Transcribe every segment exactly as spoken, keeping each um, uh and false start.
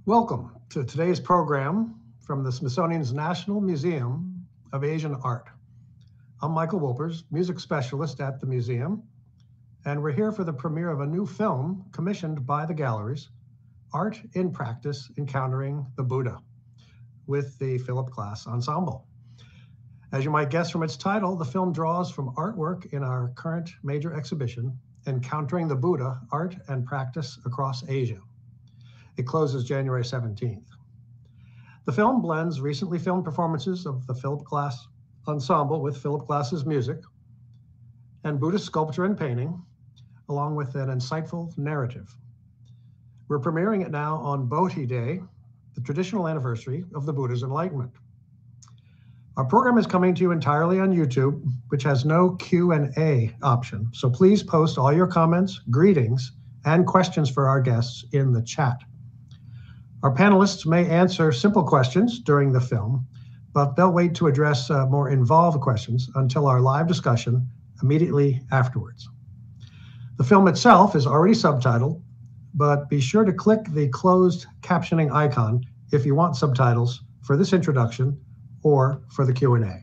Welcome to today's program from the Smithsonian's National Museum of Asian Art. I'm Michael Wolpers, music specialist at the museum, and we're here for the premiere of a new film commissioned by the galleries, Art in Practice, Encountering the Buddha, with the Philip Glass Ensemble. As you might guess from its title, the film draws from artwork in our current major exhibition, Encountering the Buddha, Art and Practice Across Asia. It closes January seventeenth. The film blends recently filmed performances of the Philip Glass Ensemble with Philip Glass's music and Buddhist sculpture and painting, along with an insightful narrative. We're premiering it now on Bodhi Day, the traditional anniversary of the Buddha's enlightenment. Our program is coming to you entirely on YouTube, which has no Q and A option. So please post all your comments, greetings, and questions for our guests in the chat. Our panelists may answer simple questions during the film, but they'll wait to address uh, more involved questions until our live discussion immediately afterwards. The film itself is already subtitled, but be sure to click the closed captioning icon if you want subtitles for this introduction or for the Q and A.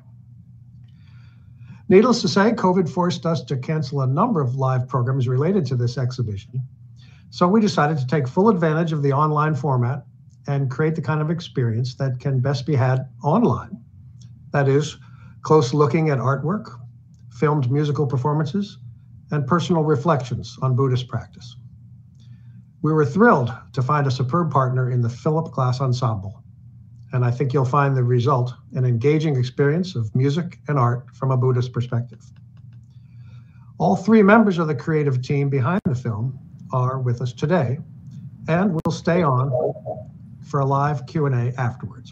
Needless to say, COVID forced us to cancel a number of live programs related to this exhibition. So we decided to take full advantage of the online format and create the kind of experience that can best be had online. That is, close looking at artwork, filmed musical performances, and personal reflections on Buddhist practice. We were thrilled to find a superb partner in the Philip Glass Ensemble, and I think you'll find the result an engaging experience of music and art from a Buddhist perspective. All three members of the creative team behind the film are with us today, and will stay on for a live Q and A afterwards.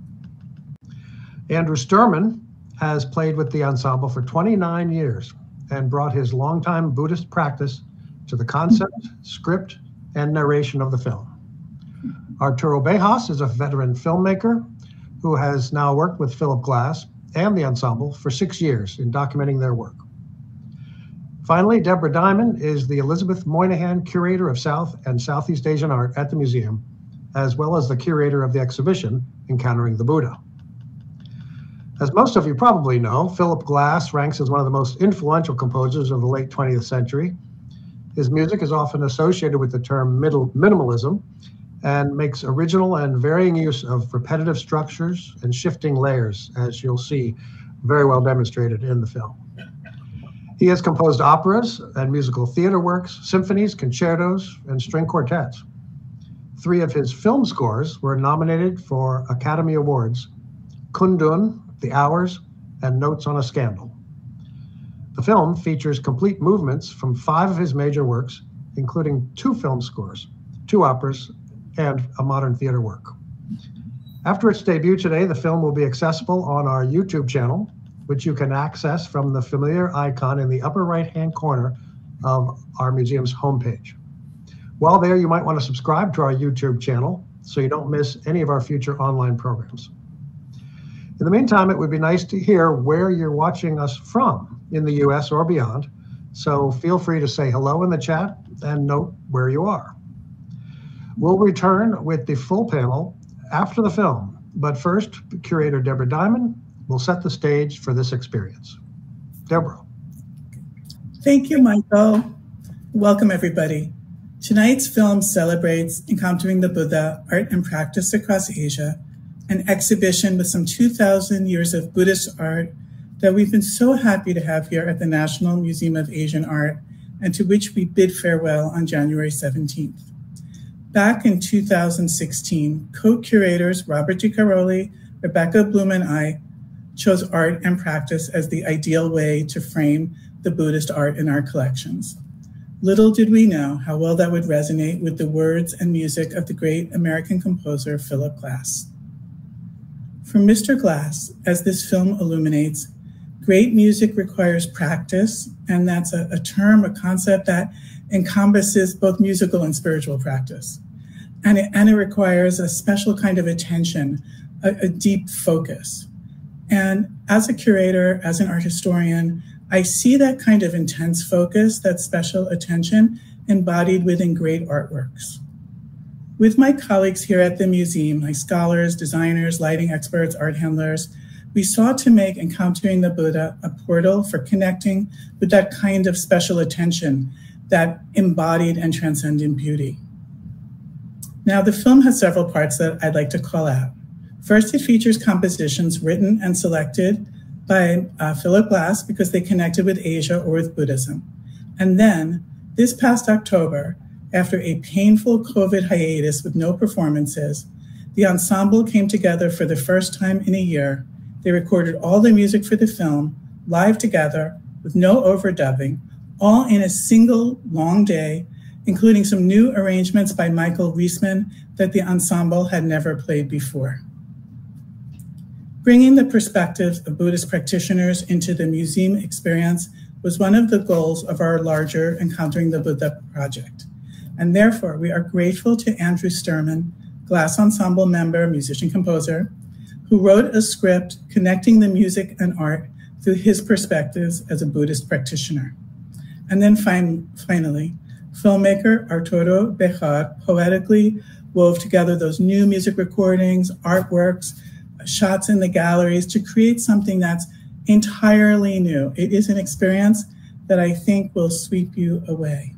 Andrew Sturman has played with the ensemble for twenty-nine years and brought his longtime Buddhist practice to the concept, script, and narration of the film. Arturo Bejas is a veteran filmmaker who has now worked with Philip Glass and the ensemble for six years in documenting their work. Finally, Deborah Diamond is the Elizabeth Moynihan Curator of South and Southeast Asian Art at the museum, as well as the curator of the exhibition, Encountering the Buddha. As most of you probably know, Philip Glass ranks as one of the most influential composers of the late twentieth century. His music is often associated with the term middle minimalism and makes original and varying use of repetitive structures and shifting layers, as you'll see very well demonstrated in the film. He has composed operas and musical theater works, symphonies, concertos, and string quartets. Three of his film scores were nominated for Academy Awards: Kundun, The Hours, and Notes on a Scandal. The film features complete movements from five of his major works, including two film scores, two operas, and a modern theater work. After its debut today, the film will be accessible on our YouTube channel, which you can access from the familiar icon in the upper right-hand corner of our museum's homepage. While there, you might want to subscribe to our YouTube channel so you don't miss any of our future online programs. In the meantime, it would be nice to hear where you're watching us from in the U S or beyond, so feel free to say hello in the chat and note where you are. We'll return with the full panel after the film, but first, Curator Deborah Diamond will set the stage for this experience. Deborah. Thank you, Michael. Welcome, everybody. Tonight's film celebrates Encountering the Buddha, Art and Practice Across Asia, an exhibition with some two thousand years of Buddhist art that we've been so happy to have here at the National Museum of Asian Art, and to which we bid farewell on January seventeenth. Back in two thousand sixteen, co-curators Robert DiCaroli, Rebecca Bloom, and I chose art and practice as the ideal way to frame the Buddhist art in our collections. Little did we know how well that would resonate with the words and music of the great American composer, Philip Glass. For Mister Glass, as this film illuminates, great music requires practice, and that's a, a term, a concept that encompasses both musical and spiritual practice. And it, and it requires a special kind of attention, a, a deep focus. And as a curator, as an art historian, I see that kind of intense focus, that special attention embodied within great artworks. With my colleagues here at the museum, like scholars, designers, lighting experts, art handlers, we sought to make Encountering the Buddha a portal for connecting with that kind of special attention, that embodied and transcendent beauty. Now, the film has several parts that I'd like to call out. First, it features compositions written and selected by uh, Philip Glass because they connected with Asia or with Buddhism. And then, this past October, after a painful COVID hiatus with no performances, the ensemble came together for the first time in a year. They recorded all the music for the film live together with no overdubbing, all in a single long day, including some new arrangements by Michael Riesman that the ensemble had never played before. Bringing the perspectives of Buddhist practitioners into the museum experience was one of the goals of our larger Encountering the Buddha project. And therefore, we are grateful to Andrew Sturman, Glass Ensemble member, musician-composer, who wrote a script connecting the music and art through his perspectives as a Buddhist practitioner. And then fin finally, filmmaker Arturo Bejar poetically wove together those new music recordings, artworks, shots in the galleries to create something that's entirely new. It is an experience that I think will sweep you away.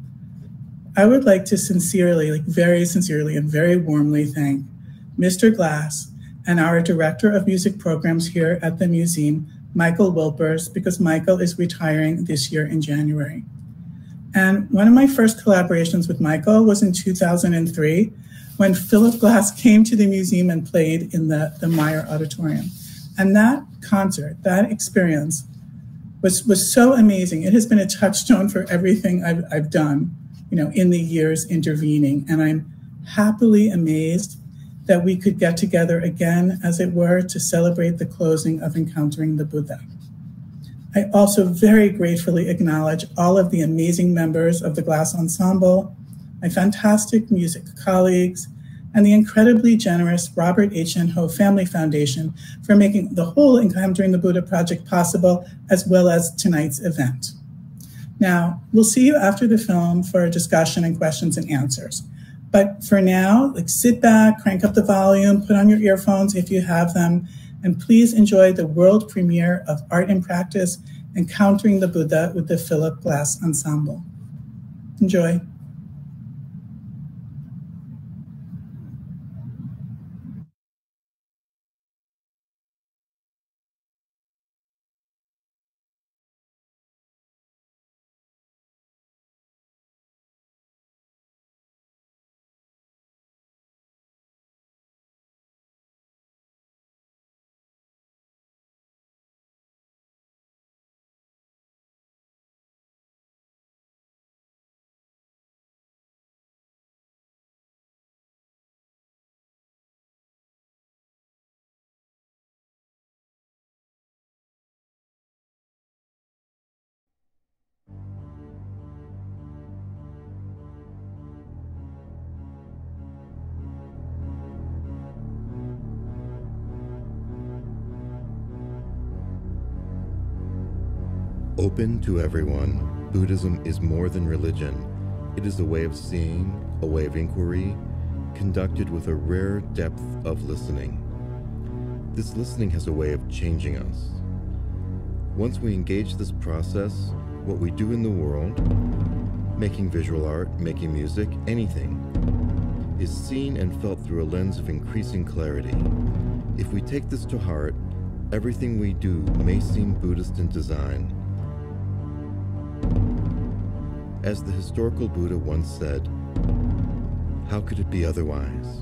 I would like to sincerely, like very sincerely and very warmly thank Mister Glass and our Director of Music Programs here at the museum, Michael Wilpers, because Michael is retiring this year in January. And one of my first collaborations with Michael was in two thousand three, when Philip Glass came to the museum and played in the, the Meyer Auditorium. And that concert, that experience was, was so amazing. It has been a touchstone for everything I've, I've done, you know, in the years intervening. And I'm happily amazed that we could get together again, as it were, to celebrate the closing of Encountering the Buddha. I also very gratefully acknowledge all of the amazing members of the Glass Ensemble, my fantastic music colleagues, and the incredibly generous Robert H N Ho Family Foundation for making the whole Encountering the Buddha project possible, as well as tonight's event. Now, we'll see you after the film for a discussion and questions and answers. But for now, like, sit back, crank up the volume, put on your earphones if you have them, and please enjoy the world premiere of Art in Practice, Encountering the Buddha with the Philip Glass Ensemble. Enjoy. Open to everyone, Buddhism is more than religion. It is a way of seeing, a way of inquiry, conducted with a rare depth of listening. This listening has a way of changing us. Once we engage this process, what we do in the world, making visual art, making music, anything, is seen and felt through a lens of increasing clarity. If we take this to heart, everything we do may seem Buddhist in design. As the historical Buddha once said, how could it be otherwise?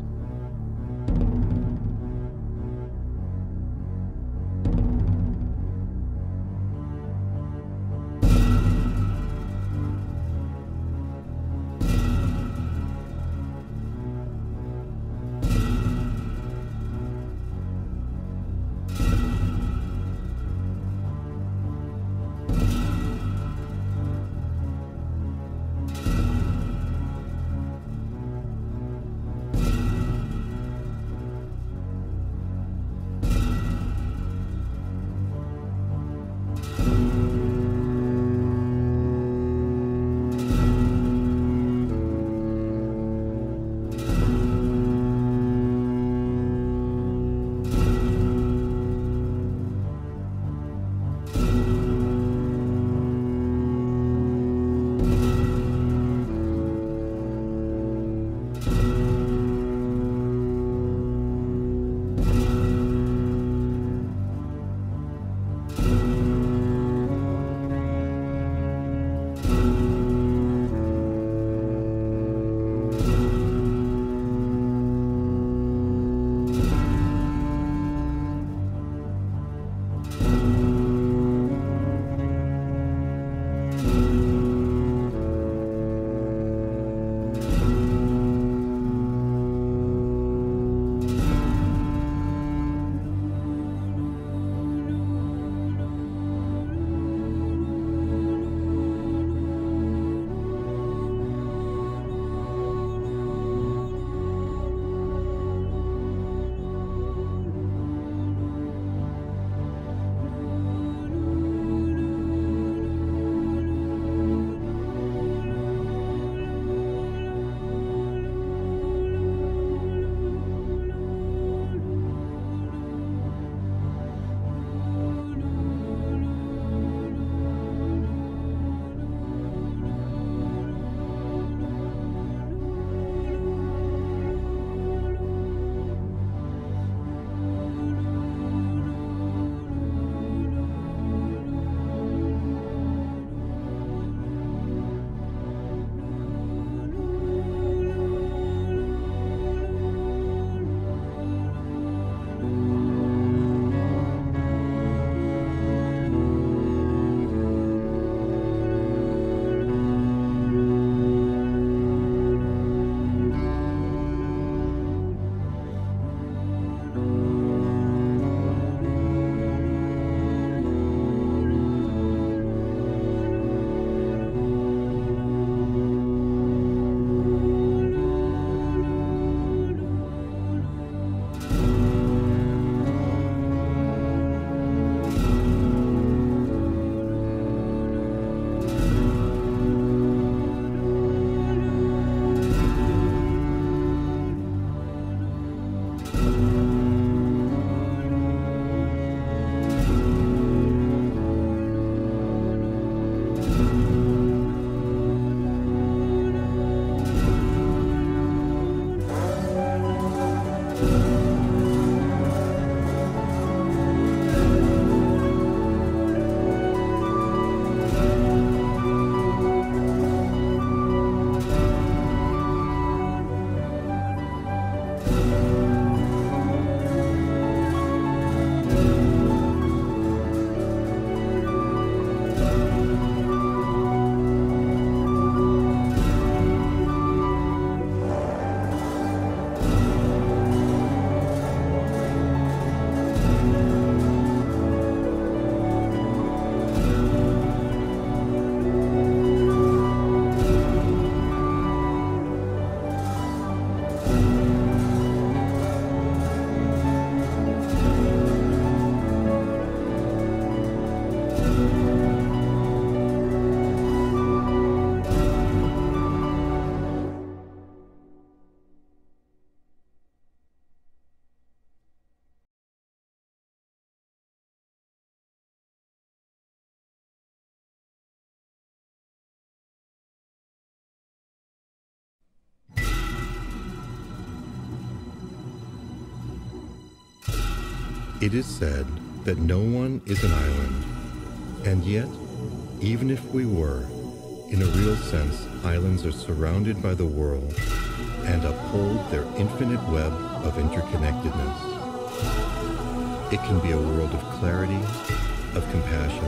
It is said that no one is an island, and yet, even if we were, in a real sense, islands are surrounded by the world and uphold their infinite web of interconnectedness. It can be a world of clarity, of compassion,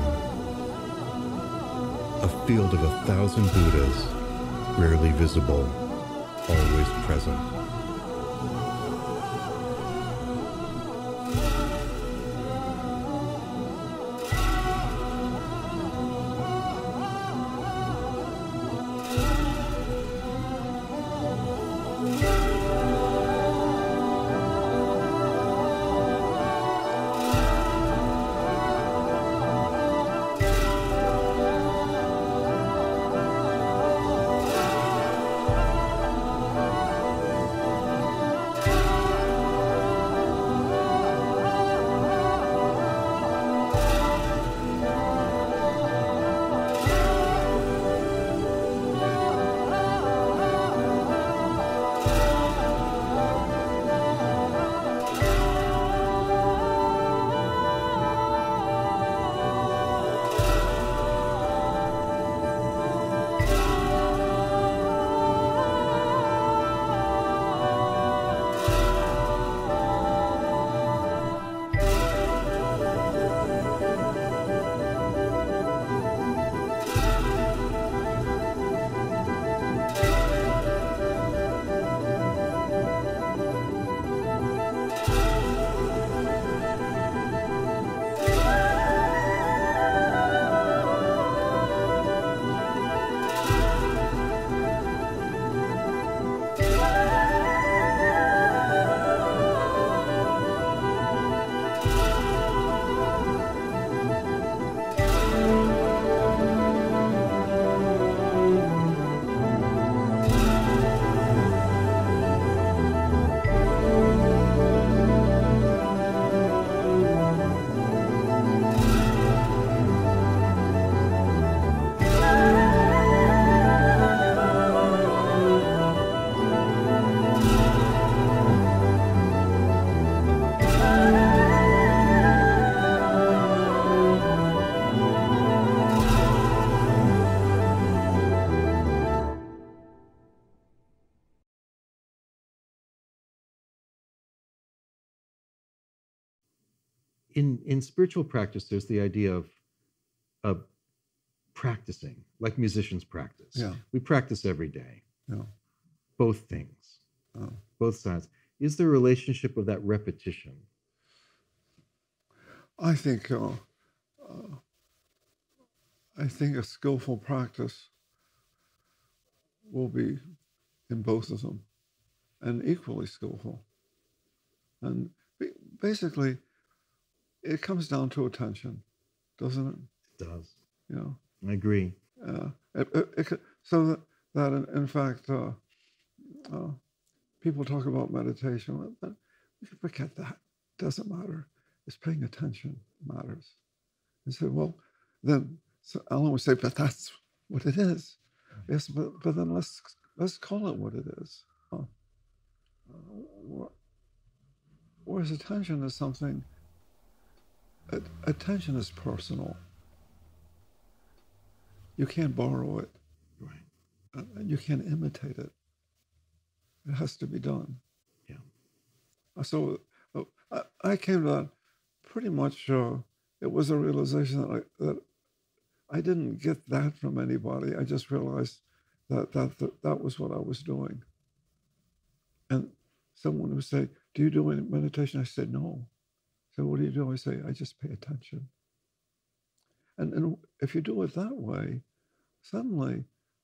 a field of a thousand Buddhas, rarely visible, always present. In, in spiritual practice, there's the idea of, of practicing, like musicians practice. Yeah. We practice every day. Yeah. Both things, Oh. both sides. Is there a relationship of that repetition? I think uh, uh, I think a skillful practice will be in both of them, and equally skillful. And basically, it comes down to attention, doesn't it? It does. You know. I agree. Uh, it, it, it, so that, that in, in fact, uh, uh, people talk about meditation, but we can forget that. It doesn't matter. It's paying attention matters. And so, well, then so Alan would say, but that's what it is. Yes, but, but then let's let's call it what it is. Uh, uh, whereas attention is something. Attention is personal. You can't borrow it. Right. And you can't imitate it. It has to be done. Yeah. So uh, I, I came to that pretty much, uh, it was a realization that I, that I didn't get that from anybody. I just realized that that, that that was what I was doing. And someone would say, do you do any meditation? I said, no. So what do you do? I say, I just pay attention. And, and if you do it that way, suddenly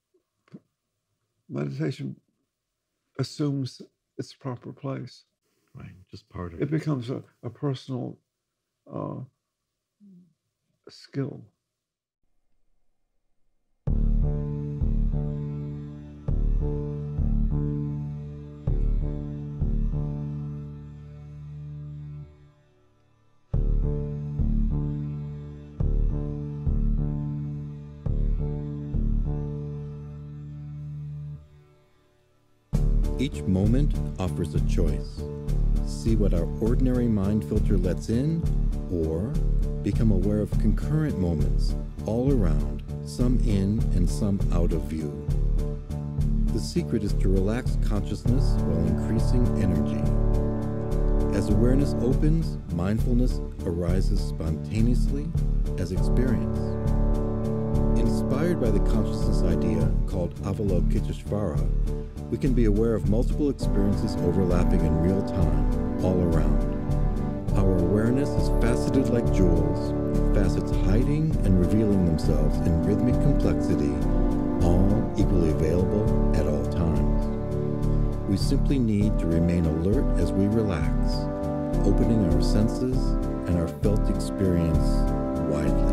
meditation assumes its proper place. Right, just part of it. It becomes a, a personal uh, skill. Each moment offers a choice. see what our ordinary mind filter lets in, or become aware of concurrent moments all around, some in and some out of view. The secret is to relax consciousness while increasing energy. As awareness opens, mindfulness arises spontaneously as experience. Inspired by the consciousness idea called Avalokiteshvara, we can be aware of multiple experiences overlapping in real time, all around. Our awareness is faceted like jewels, facets hiding and revealing themselves in rhythmic complexity, all equally available at all times. We simply need to remain alert as we relax, opening our senses and our felt experience widely.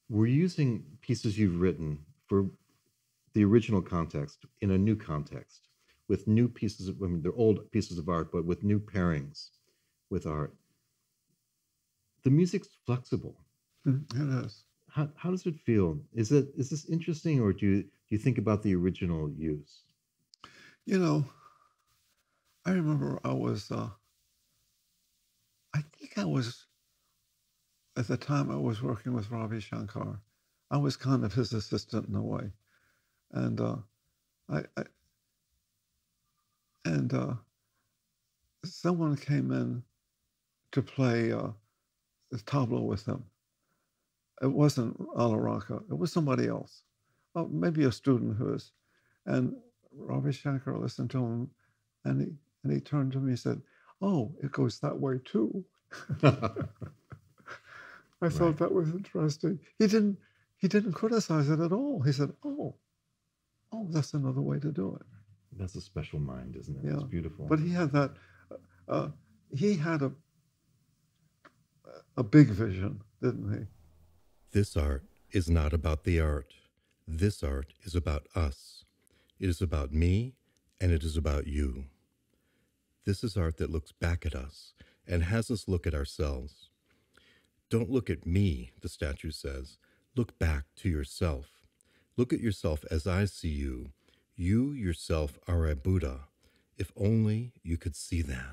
we're using pieces you've written for the original context in a new context, with new pieces of, I mean, they're old pieces of art, but with new pairings with art. The music's flexible. It is. How, how does it feel? Is it is this interesting, or do you do you think about the original use? You know, I remember I was, uh, I think I was, at the time I was working with Ravi Shankar. I was kind of his assistant in a way. And uh, I, I, and uh, someone came in to play uh, the tableau with him. It wasn't Alaraka, it was somebody else, oh, maybe a student who is. And Ravi Shankar listened to him, and he and he turned to me and said, "Oh, it goes that way too." I thought right. That was interesting. He didn't he didn't criticize it at all. He said, "Oh, oh, that's another way to do it." That's a special mind, isn't it? Yeah. It's beautiful. But he had that. Uh, he had a a big vision, didn't he? This art is not about the art. This art is about us. It is about me, and it is about you. This is art that looks back at us and has us look at ourselves. Don't look at me, the statue says. Look back to yourself. Look at yourself as I see you. You yourself are a Buddha. If only you could see that.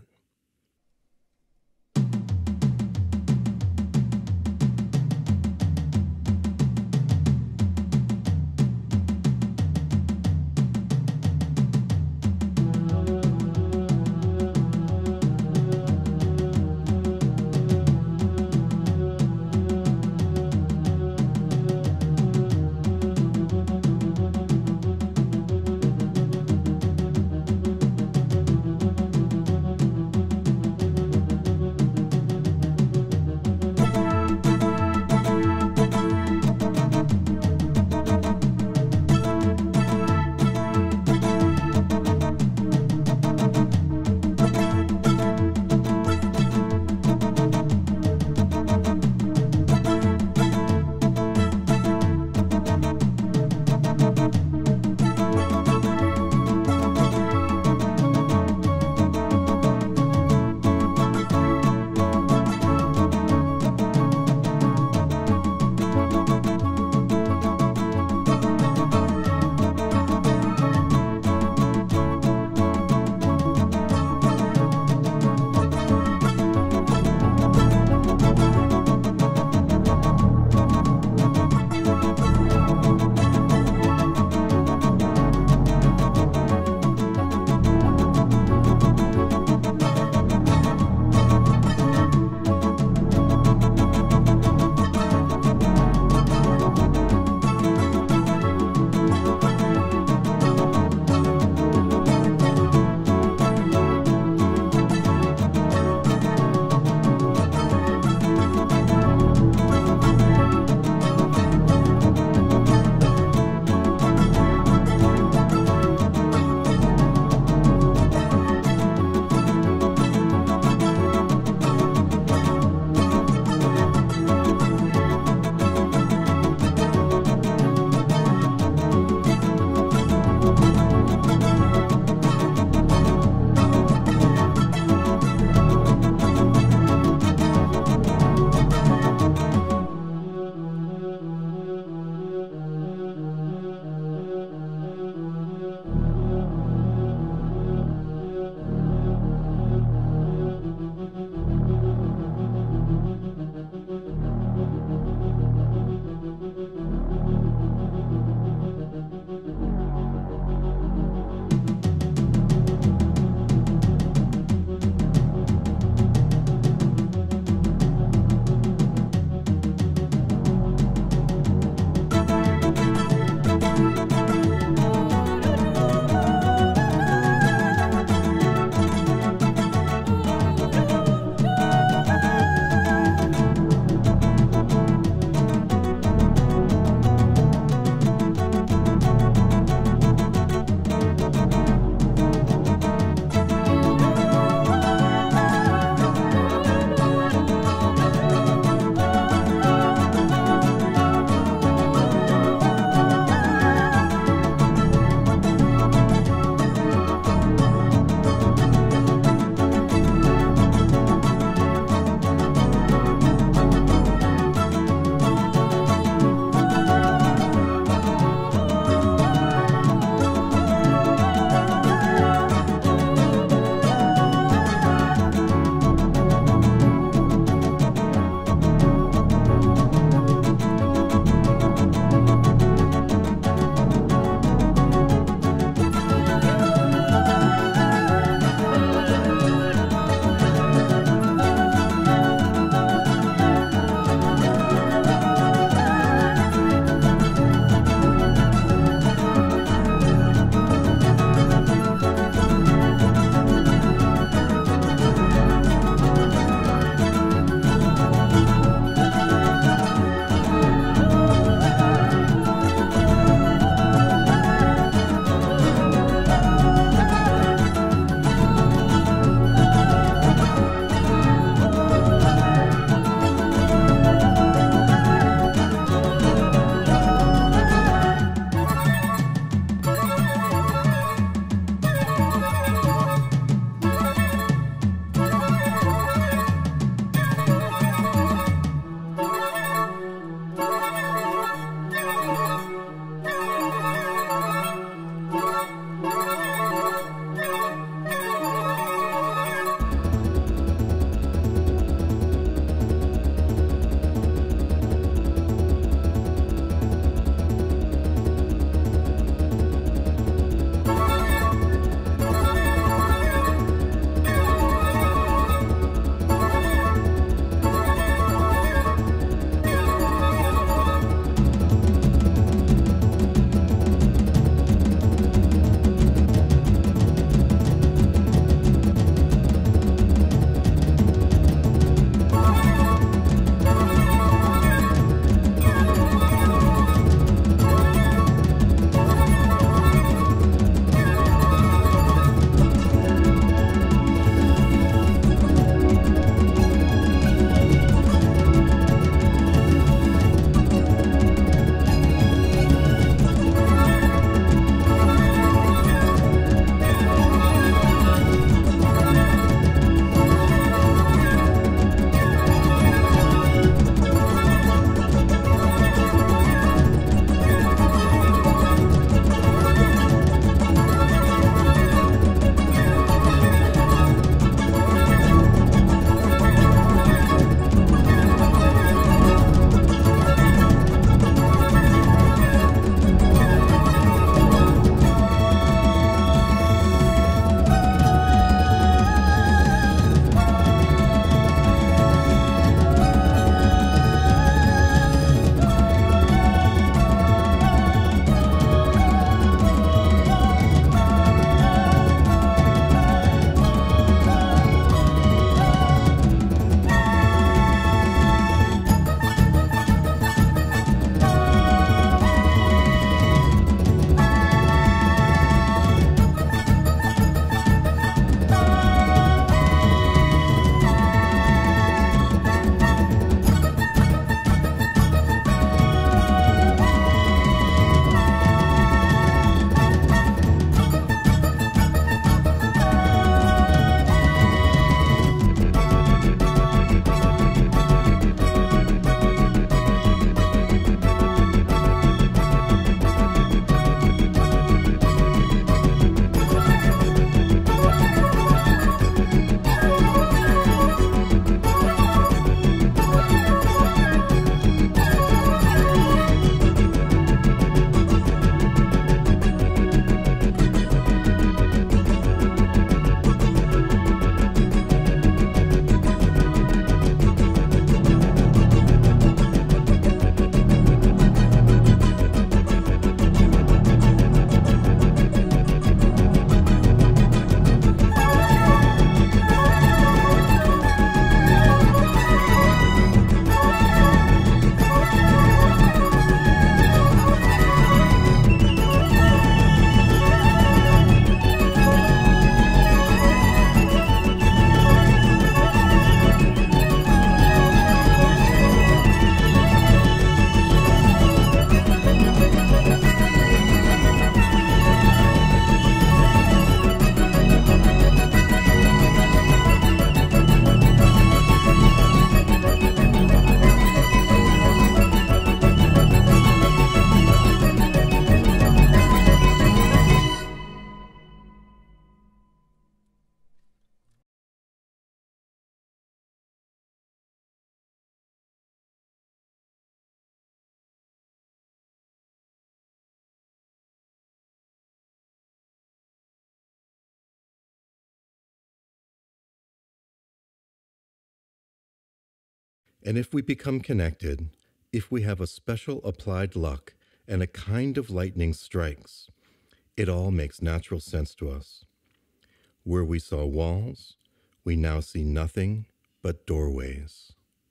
And if we become connected, if we have a special applied luck and a kind of lightning strikes, it all makes natural sense to us. Where we saw walls, we now see nothing but doorways.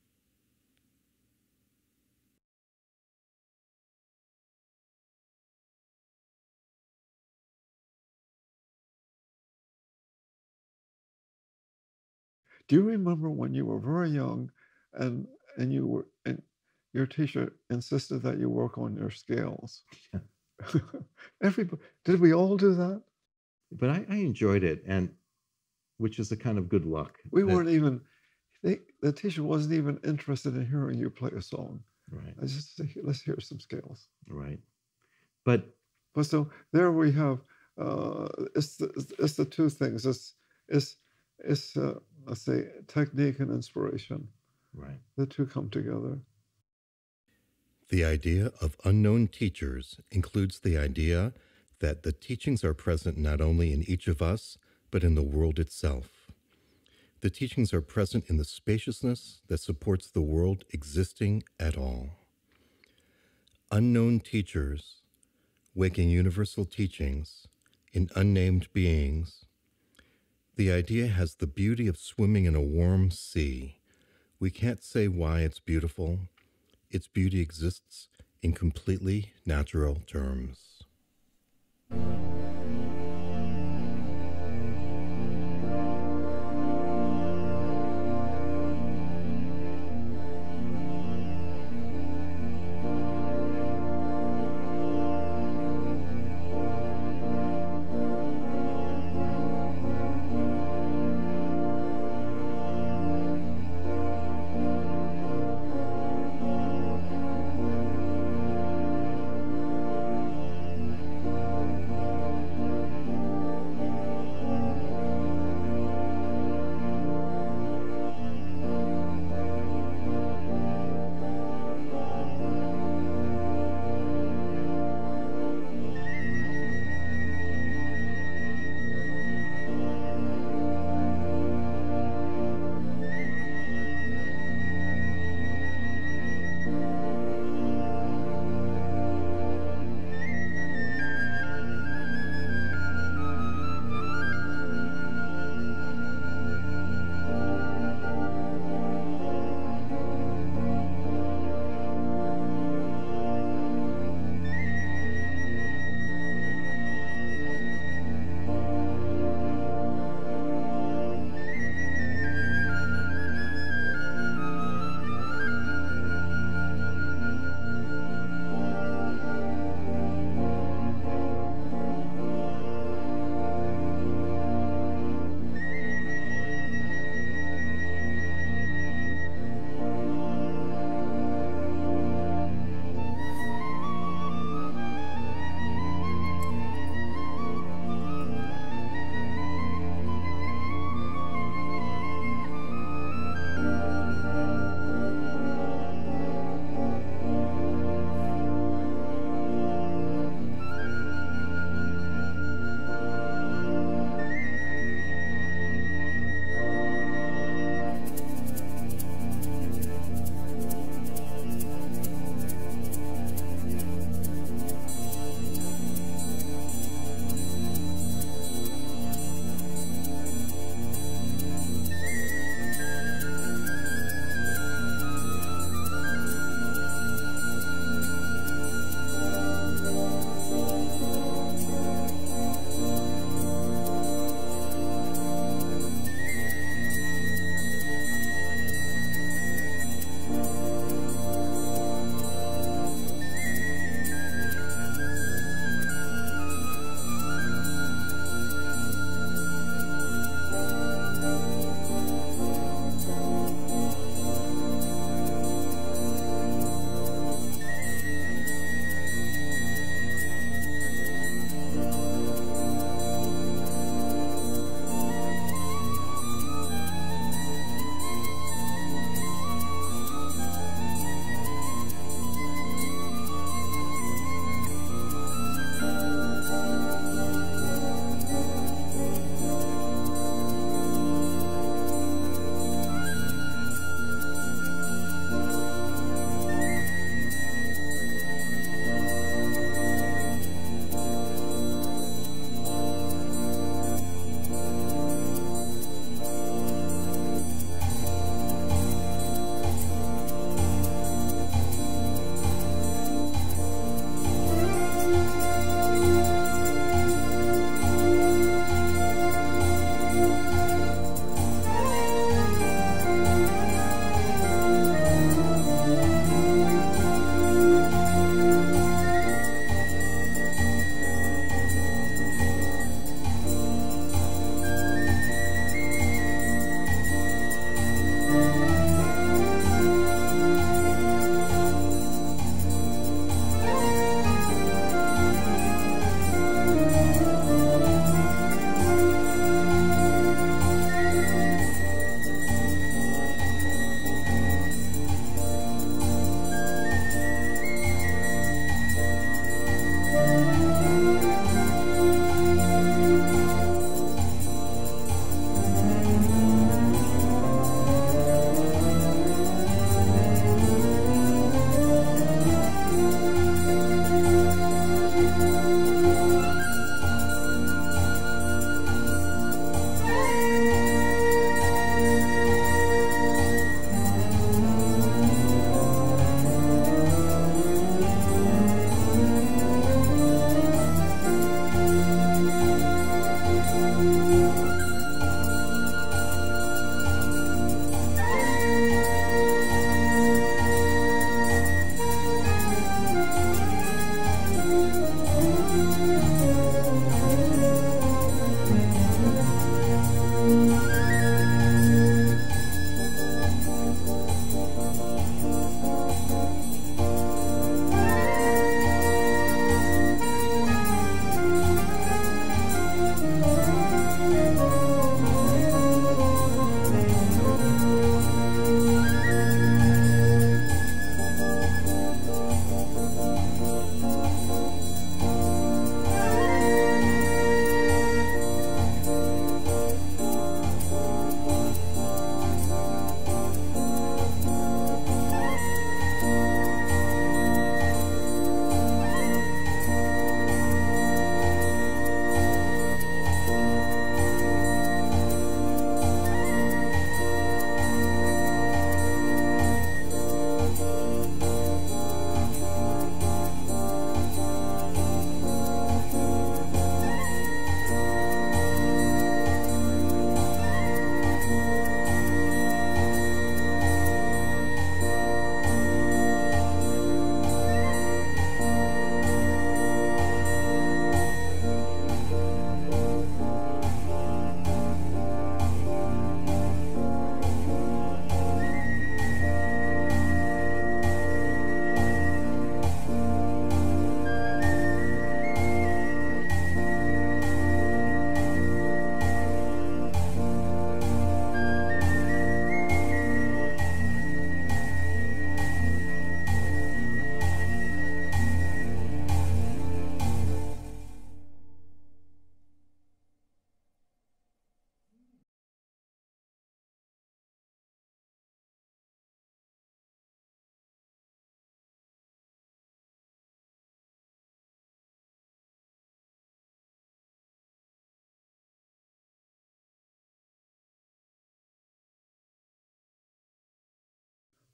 Do you remember when you were very young and and you were and your teacher insisted that you work on your scales? Everybody, did we all do that? But I, I enjoyed it, and which is a kind of good luck. We that- weren't even, they, the teacher wasn't even interested in hearing you play a song. Right, I just say, let's hear some scales. right. But But so there we have, uh, it's, the, it's the two things. It's, it's, it's uh, let's say, technique and inspiration. right, The two come together. The idea of unknown teachers includes the idea that the teachings are present not only in each of us, but in the world itself. The teachings are present in the spaciousness that supports the world existing at all. Unknown teachers, waking universal teachings in unnamed beings. The idea has the beauty of swimming in a warm sea. We can't say why it's beautiful. Its beauty exists in completely natural terms.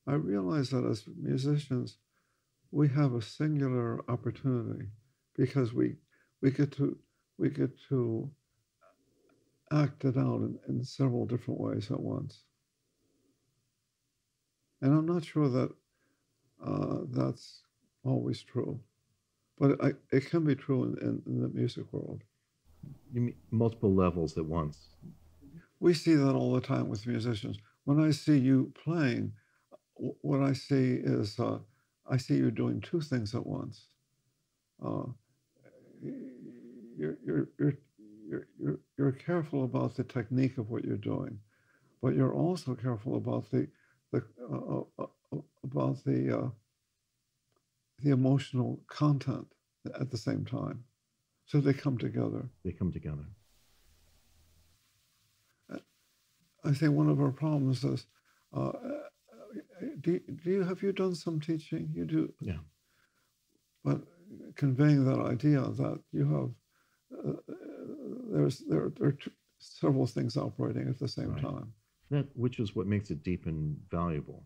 I realize that as musicians, we have a singular opportunity because we we get to we get to act it out in, in several different ways at once. And I'm not sure that uh, that's always true, but I, it can be true in, in, in the music world. You mean multiple levels at once? We see that all the time with musicians. When I see you playing, what I see is uh, I see you doing two things at once. Uh, you're, you're, you're, you're, you're, you're careful about the technique of what you're doing, but you're also careful about the, the uh, uh, about the uh, the emotional content at the same time. So they come together. They come together. I think one of our problems is, uh, do, do you, have you done some teaching? You do? Yeah. But conveying that idea that you have, uh, there's, there, there are two, several things operating at the same Right. time. That, which is what makes it deep and valuable.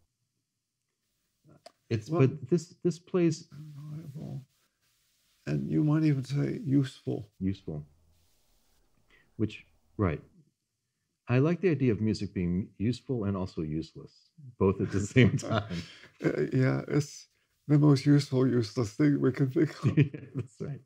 It's, Well, but this, this plays valuable. And you might even say useful. useful, which, right. I like the idea of music being useful and also useless, both at the same time. Uh, yeah, it's the most useful, useless thing we can think of. That's right.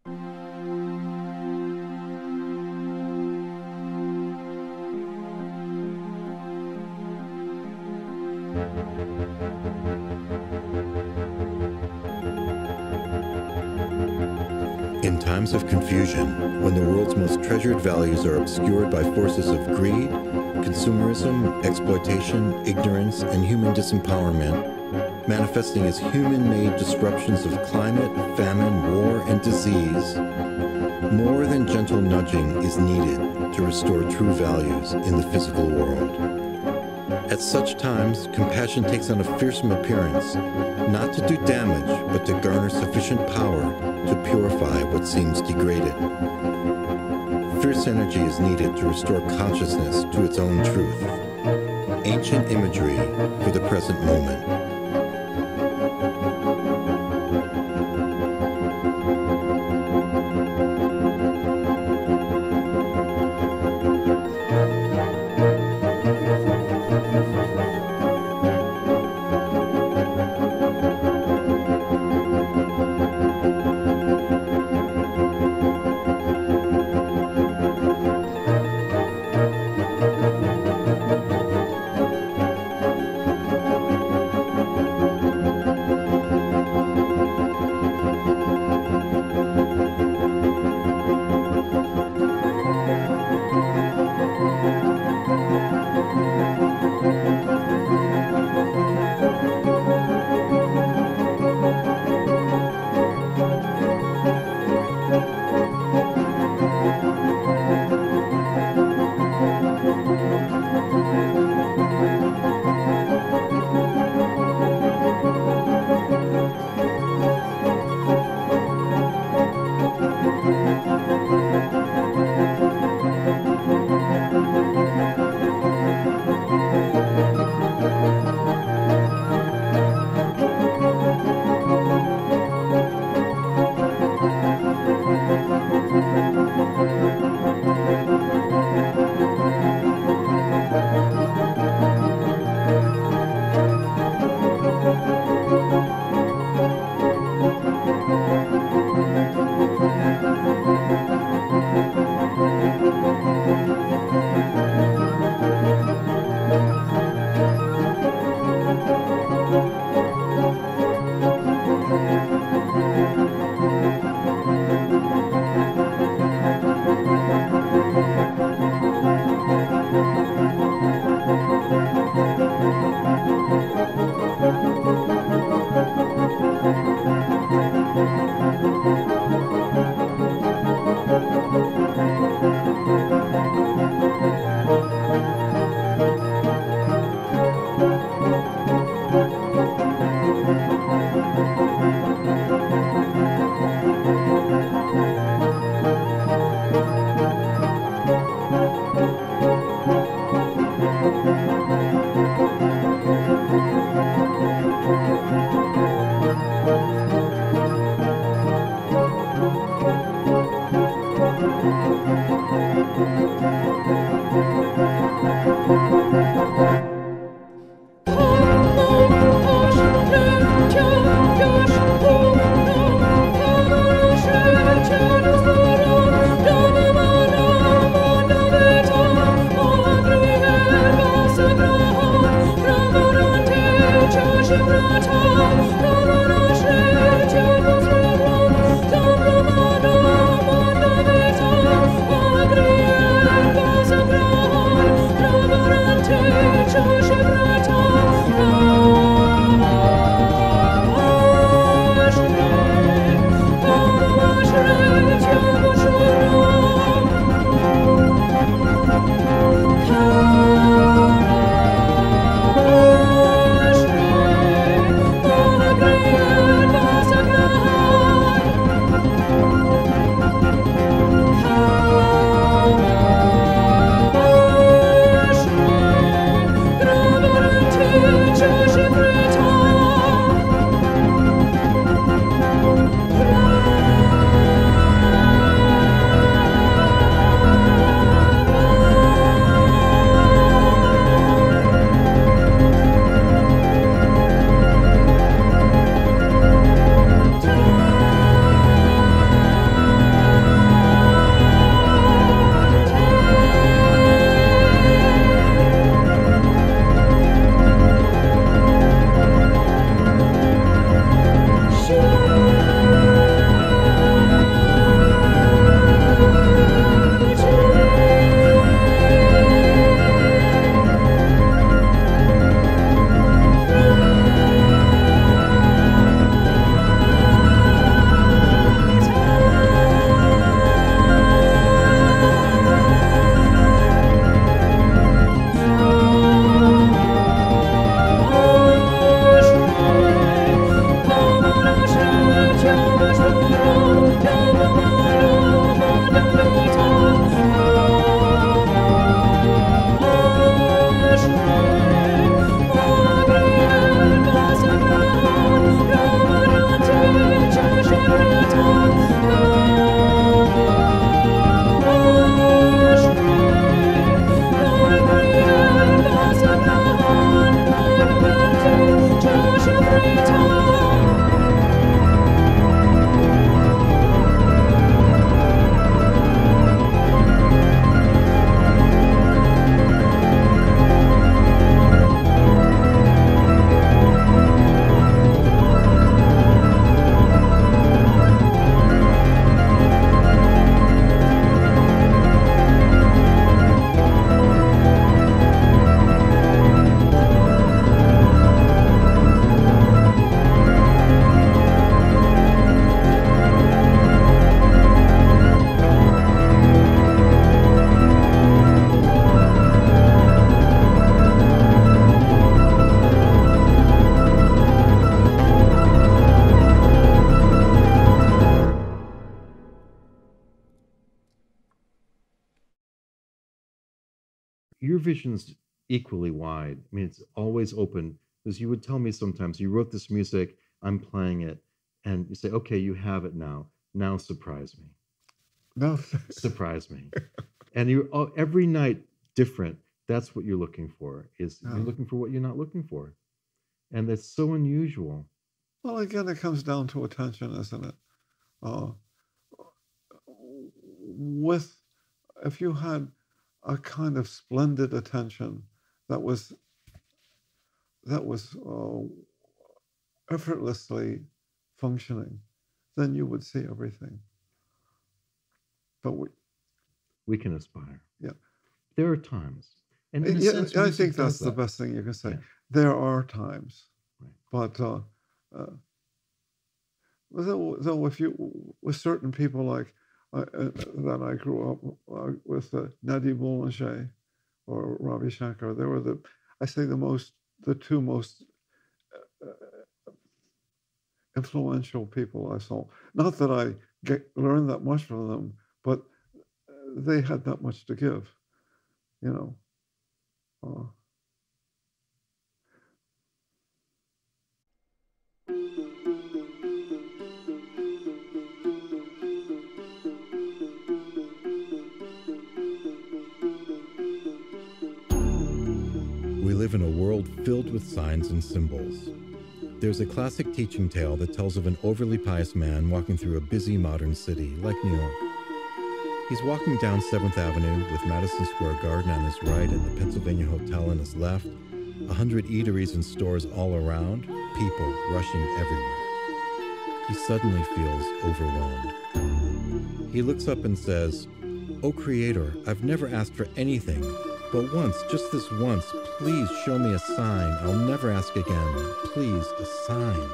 In times of confusion, when the world's most treasured values are obscured by forces of greed, consumerism, exploitation, ignorance, and human disempowerment, manifesting as human-made disruptions of climate, famine, war, and disease, more than gentle nudging is needed to restore true values in the physical world. At such times, compassion takes on a fearsome appearance, not to do damage, but to garner sufficient power to purify what seems degraded. Fierce energy is needed to restore consciousness to its own truth. Ancient imagery for the present moment. your vision's equally wide. I mean, it's always open, because you would tell me sometimes, you wrote this music, I'm playing it, and you say, okay, you have it now. Now surprise me. No. Surprise me. And you're all, every night different. That's what you're looking for, is Yeah. you're looking for what you're not looking for. And that's so unusual. Well, again, it comes down to attention, isn't it? Uh, with, if you had a kind of splendid attention that was, that was uh, effortlessly functioning, then you would see everything. But we, We can aspire. Yeah. There are times. And in a yeah, sense, I music think that's does the that. best thing you can say. Yeah. There are times. Right. But uh, uh, though, though if you, with certain people like uh, uh, that I grew up uh, with, uh, Nadi Boulanger or Ravi Shankar, they were the, I say the most, the two most uh, influential people I saw. Not that I get, learned that much from them, but they had that much to give, you know. Uh, live in a world filled with signs and symbols. There's a classic teaching tale that tells of an overly pious man walking through a busy modern city like New York. He's walking down seventh Avenue with Madison Square Garden on his right and the Pennsylvania Hotel on his left, a hundred eateries and stores all around, people rushing everywhere. He suddenly feels overwhelmed. He looks up and says, "Oh Creator, I've never asked for anything, but once, just this once, please show me a sign. I'll never ask again. Please, a sign."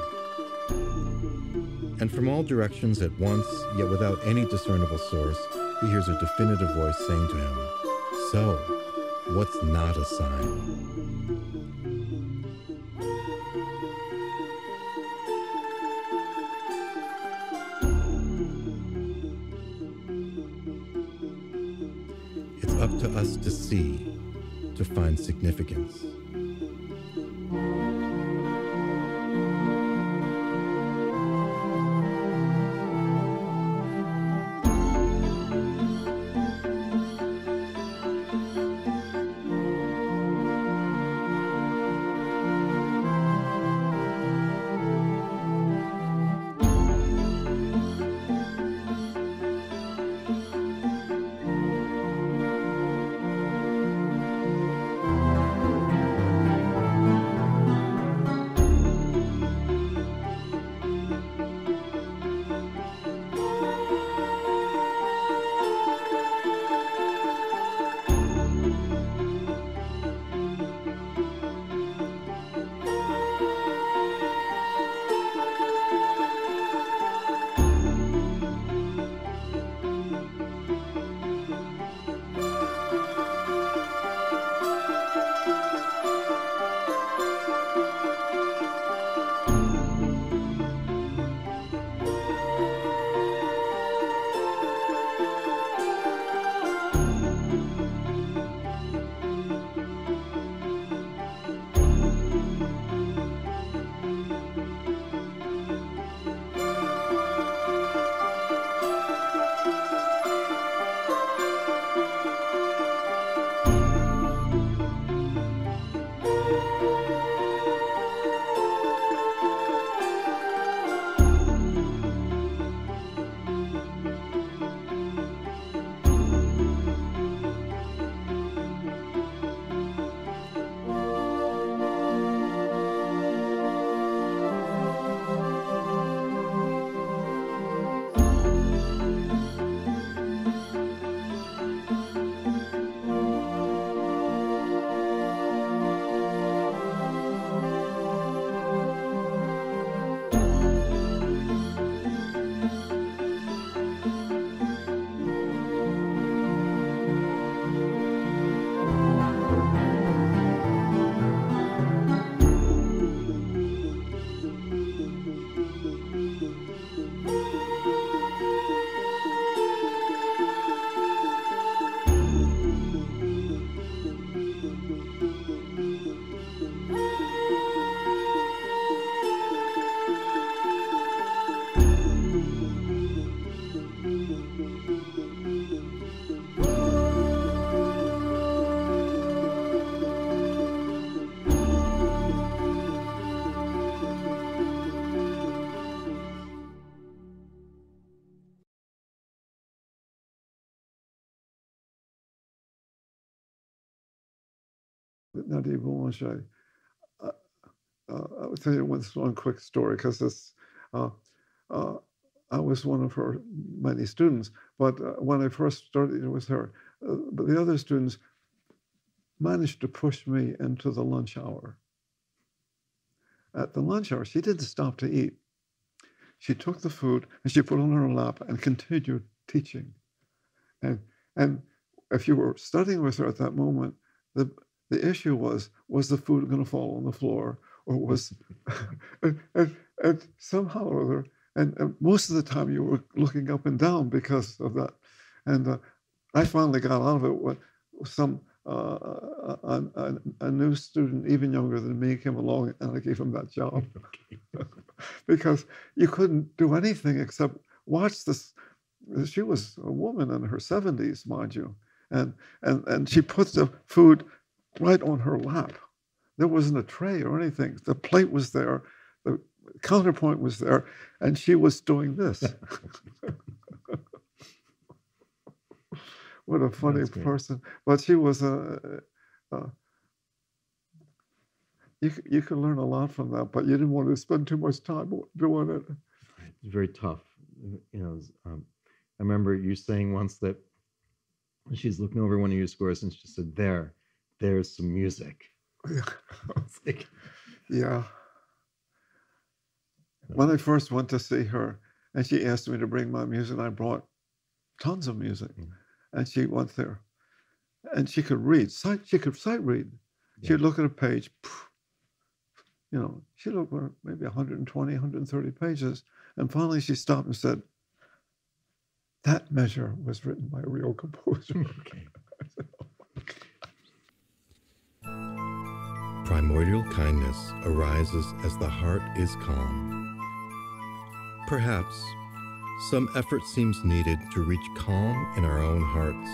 And from all directions at once, yet without any discernible source, he hears a definitive voice saying to him, "So, what's not a sign?" It's up to us to see, to find significance. Nadia Boulanger. Uh, uh, I'll tell you one, one quick story, because this, uh, uh, I was one of her many students, but uh, when I first started with her, uh, but the other students managed to push me into the lunch hour. At the lunch hour, she didn't stop to eat. She took the food and she put it on her lap and continued teaching. And, and if you were studying with her at that moment, the, the issue was, was the food going to fall on the floor, or was, and, and, and somehow or other, and, and most of the time you were looking up and down because of that. And uh, I finally got out of it when some, uh, a, a, a new student, even younger than me, came along and I gave him that job. Because you couldn't do anything except watch this. She was a woman in her seventies, mind you. And, and, and she put the food right on her lap. there wasn't a tray or anything. The plate was there, the counterpoint was there, and she was doing this. What a funny person. But she was a, a you, you could learn a lot from that, but you didn't want to spend too much time doing it. It's very tough. You know, um, I remember you saying once that she's looking over one of your scores and she said, there, there's some music. Yeah. Like, yeah. When I first went to see her, and she asked me to bring my music, I brought tons of music. Mm-hmm. And she went there. And she could read, sight, she could sight read. Yeah. She'd look at a page, you know, she looked at maybe one hundred twenty, one hundred thirty pages. And finally she stopped and said, that measure was written by a real composer. Okay. Primordial kindness arises as the heart is calm. Perhaps some effort seems needed to reach calm in our own hearts.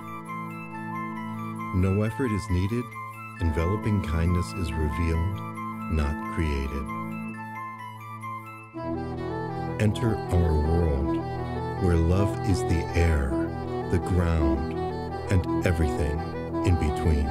No effort is needed. Enveloping kindness is revealed, not created. Enter our world, where love is the air, the ground, and everything in between.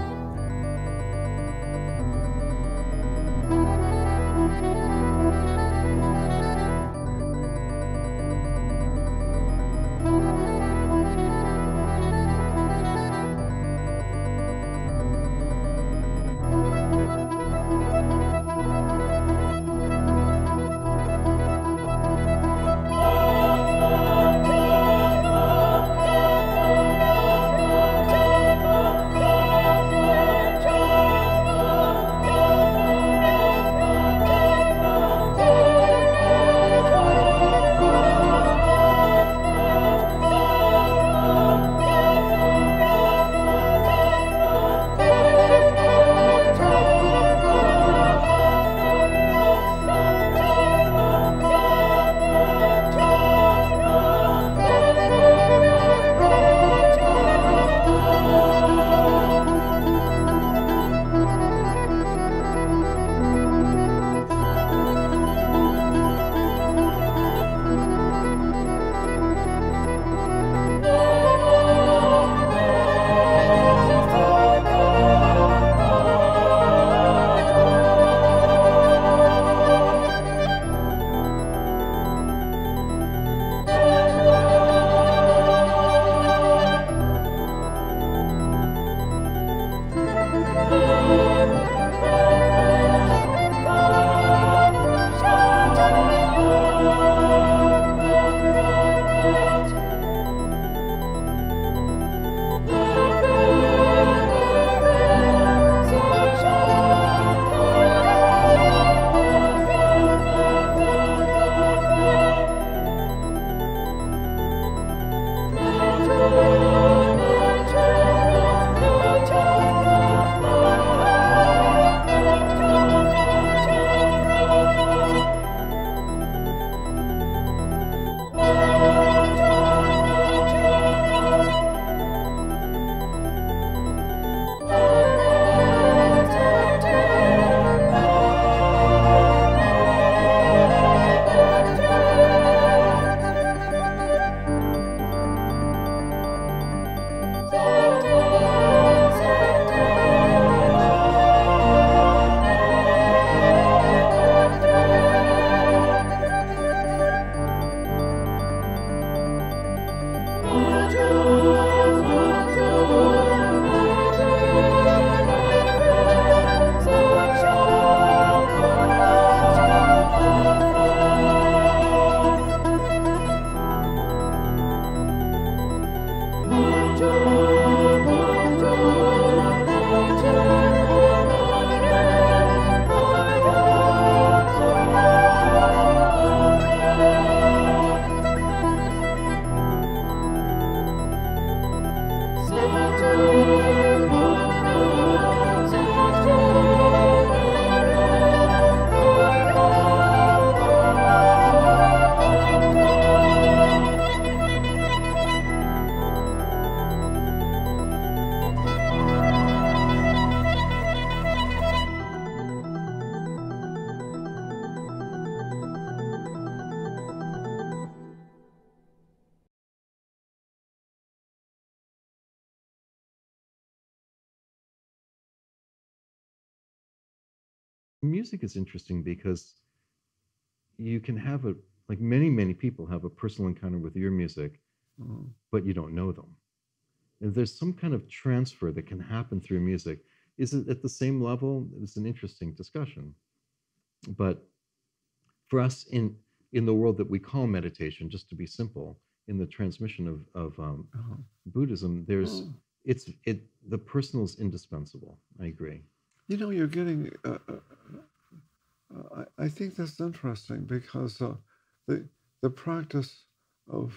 music is interesting because you can have a, like many, many people have a personal encounter with your music, mm-hmm. but you don't know them. And there's some kind of transfer that can happen through music. Is it at the same level? It's an interesting discussion. But for us in, in the world that we call meditation, just to be simple, in the transmission of, of um, uh-huh. Buddhism, there's, oh. it's, it, the personal is indispensable. I agree. You know, you're getting, uh, uh, uh, I, I think that's interesting because uh, the, the practice of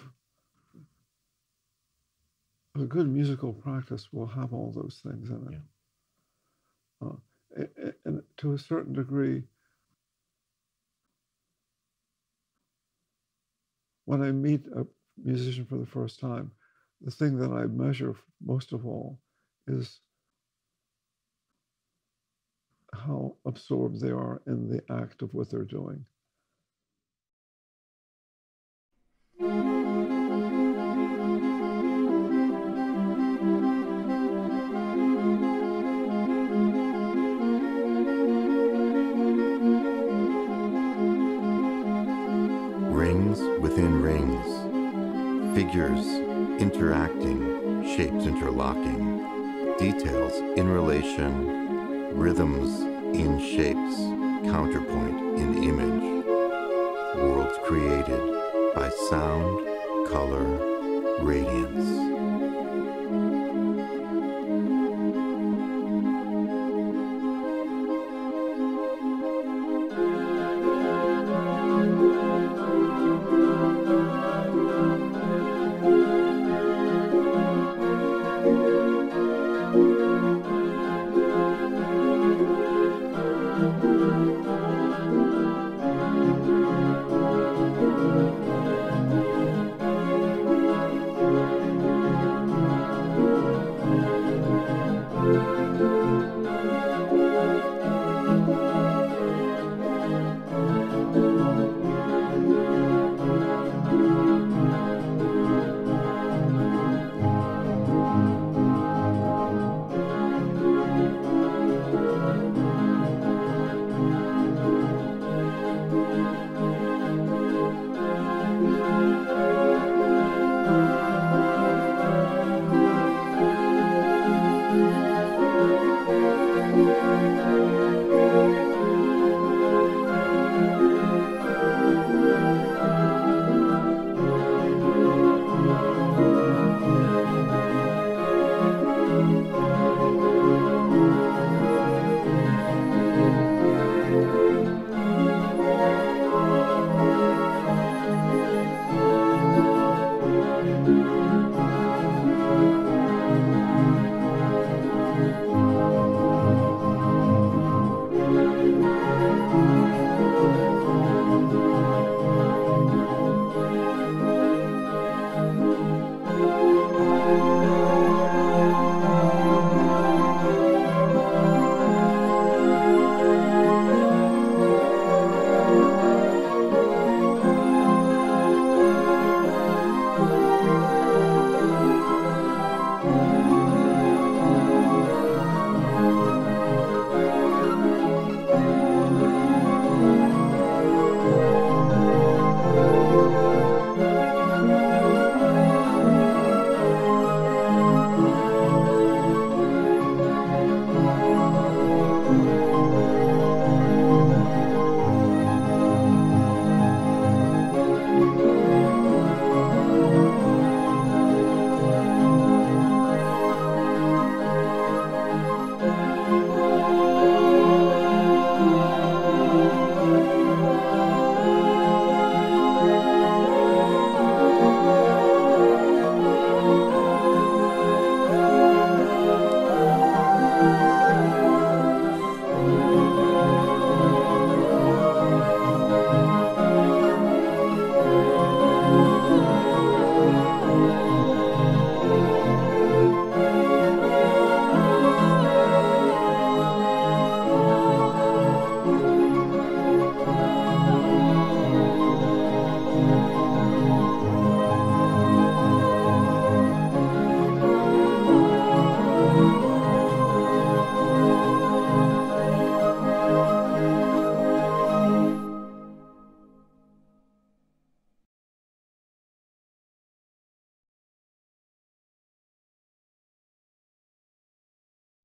a good musical practice will have all those things in it. Yeah. Uh, and, and to a certain degree, when I meet a musician for the first time, the thing that I measure most of all is how absorbed they are in the act of what they're doing. Rings within rings, figures interacting, shapes interlocking, details in relation, rhythms in shapes, counterpoint in image, worlds created by sound, color, radiance.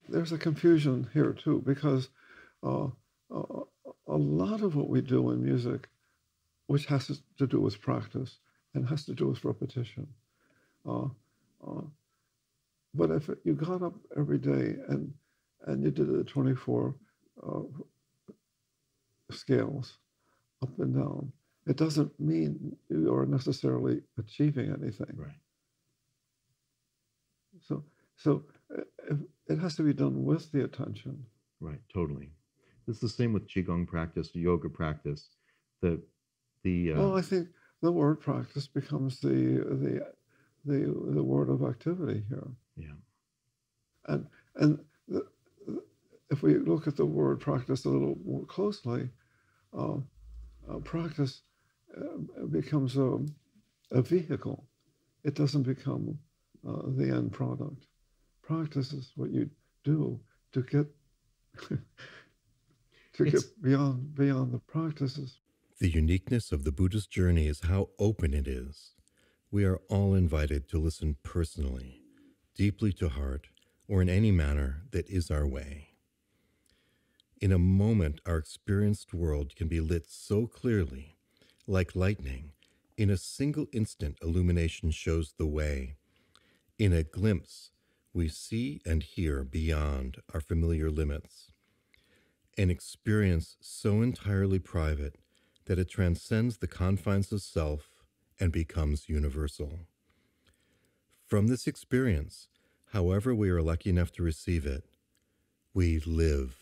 there's a confusion here too, because uh, uh, a lot of what we do in music, which has to do with practice and has to do with repetition. Uh, uh, but if you got up every day and and you did the twenty-four uh, scales up and down, it doesn't mean you are necessarily achieving anything. Right. So, so if, it has to be done with the attention. Right. Totally. It's the same with qigong practice, yoga practice. The the. Uh, well, I think the word practice becomes the the the the word of activity here. Yeah. And and the, if we look at the word practice a little more closely, uh, uh, practice uh, becomes a, a vehicle. It doesn't become uh, the end product. Practice is what you do to get to It's- get beyond beyond the practices. The uniqueness of the Buddhist journey is how open it is. We are all invited to listen personally, deeply to heart, or in any manner that is our way. In a moment, our experienced world can be lit so clearly, like lightning. In a single instant, illumination shows the way. In a glimpse, we see and hear beyond our familiar limits. An experience so entirely private that it transcends the confines of self and becomes universal. From this experience, however we are lucky enough to receive it, we live.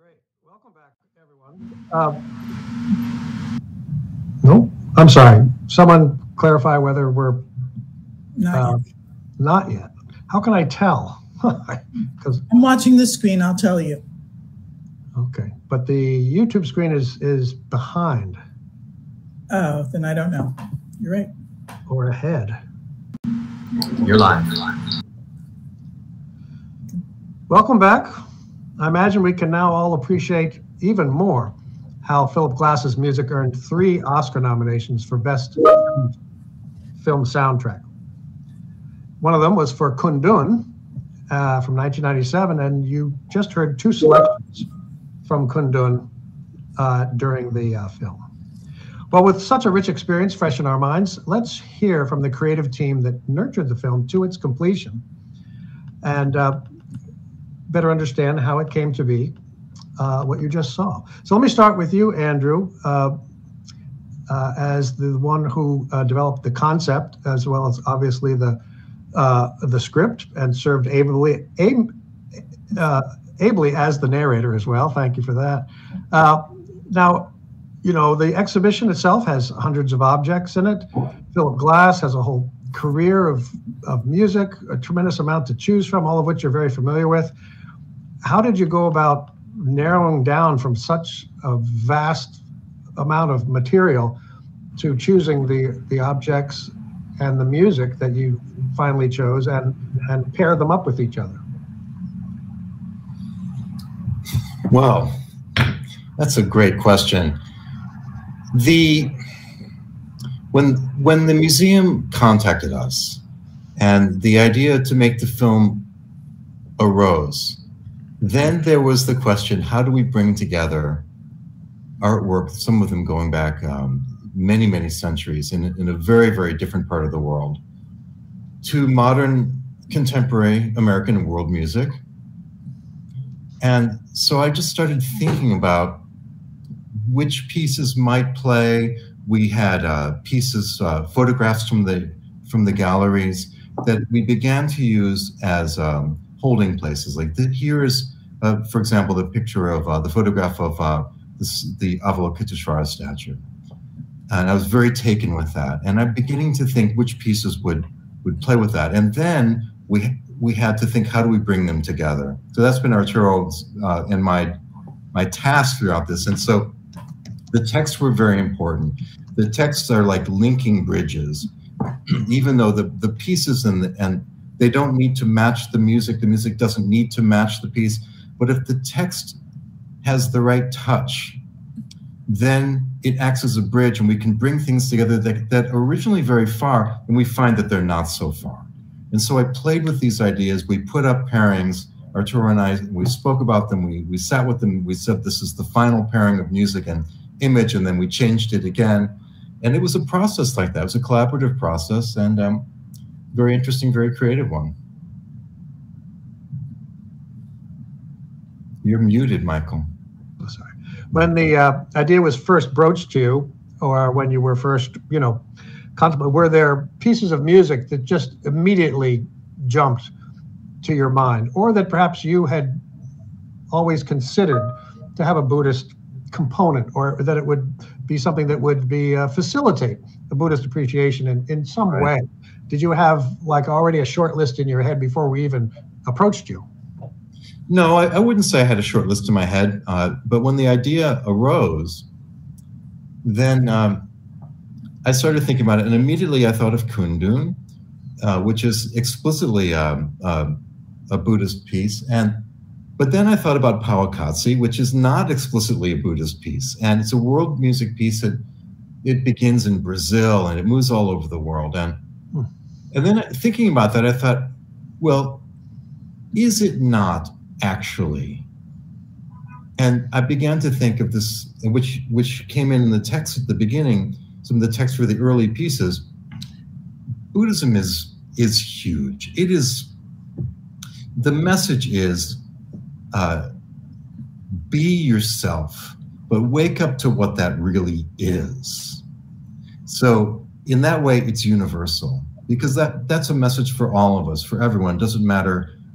Great. Welcome back, everyone. Uh, no, I'm sorry. Someone clarify whether we're Not uh, yet. Not yet. How can I tell? Because I'm watching the screen. I'll tell you. okay, but the YouTube screen is is behind. Oh, then I don't know. You're right. Or ahead. You're live. Welcome back. I imagine we can now all appreciate even more how Philip Glass's music earned three Oscar nominations for Best Film Soundtrack. One of them was for Kundun uh, from nineteen ninety-seven, and you just heard two selections from Kundun uh, during the uh, film. Well, with such a rich experience fresh in our minds, let's hear from the creative team that nurtured the film to its completion and uh, better understand how it came to be uh, what you just saw. So let me start with you, Andrew, uh, uh, as the one who uh, developed the concept, as well as obviously the uh, the script, and served ably, ab uh, ably as the narrator as well. Thank you for that. Uh, now, you know, the exhibition itself has hundreds of objects in it. Philip Glass has a whole career of, of music, a tremendous amount to choose from, all of which you're very familiar with. How did you go about narrowing down from such a vast amount of material to choosing the, the objects and the music that you finally chose and, and pair them up with each other? Well, that's a great question. The when when the museum contacted us and the idea to make the film arose, then there was the question, how do we bring together artwork, some of them going back um, many, many centuries in, in a very, very different part of the world, to modern contemporary American and world music. And so I just started thinking about which pieces might play. We had uh, pieces, uh, photographs from the from the galleries that we began to use as um, holding places. Like the, here is, uh, for example, the picture of uh, the photograph of uh, this, the Avalokiteshvara statue, and I was very taken with that. And I'm beginning to think which pieces would would play with that. And then we we had to think, how do we bring them together? So that's been Arturo's uh, and my my task throughout this. And so the texts were very important. The texts are like linking bridges, even though the, the pieces and, the, and they don't need to match the music. The music doesn't need to match the piece. But if the text has the right touch, then it acts as a bridge and we can bring things together that, that are originally very far, and we find that they're not so far. And so I played with these ideas. We put up pairings. Arturo and I, we spoke about them. We, we sat with them. We said, this is the final pairing of music and image, and then we changed it again. And it was a process like that. It was a collaborative process, and um, very interesting, very creative one. You're muted, Michael. Oh, sorry. When the uh, idea was first broached to you, or when you were first, you know, contemplating, were there pieces of music that just immediately jumped to your mind, or that perhaps you had always considered to have a Buddhist component, or that it would be something that would be uh, facilitate the Buddhist appreciation in, in some Right. way? Did you have like already a short list in your head before we even approached you? No, I, I wouldn't say I had a short list in my head, uh, but when the idea arose, then um, I started thinking about it, and immediately I thought of Kundun, uh, which is explicitly um, uh, a Buddhist piece, and but then I thought about Pauakatsi, which is not explicitly a Buddhist piece, and it's a world music piece that it begins in Brazil and it moves all over the world, and Hmm. and then thinking about that, I thought, well, is it not actually? And I began to think of this, which which came in in the text at the beginning, some of the text for the early pieces. Buddhism is is huge. It is, the message is, uh, be yourself, but wake up to what that really is. So in that way, it's universal, because that that's a message for all of us, for everyone. It doesn't matter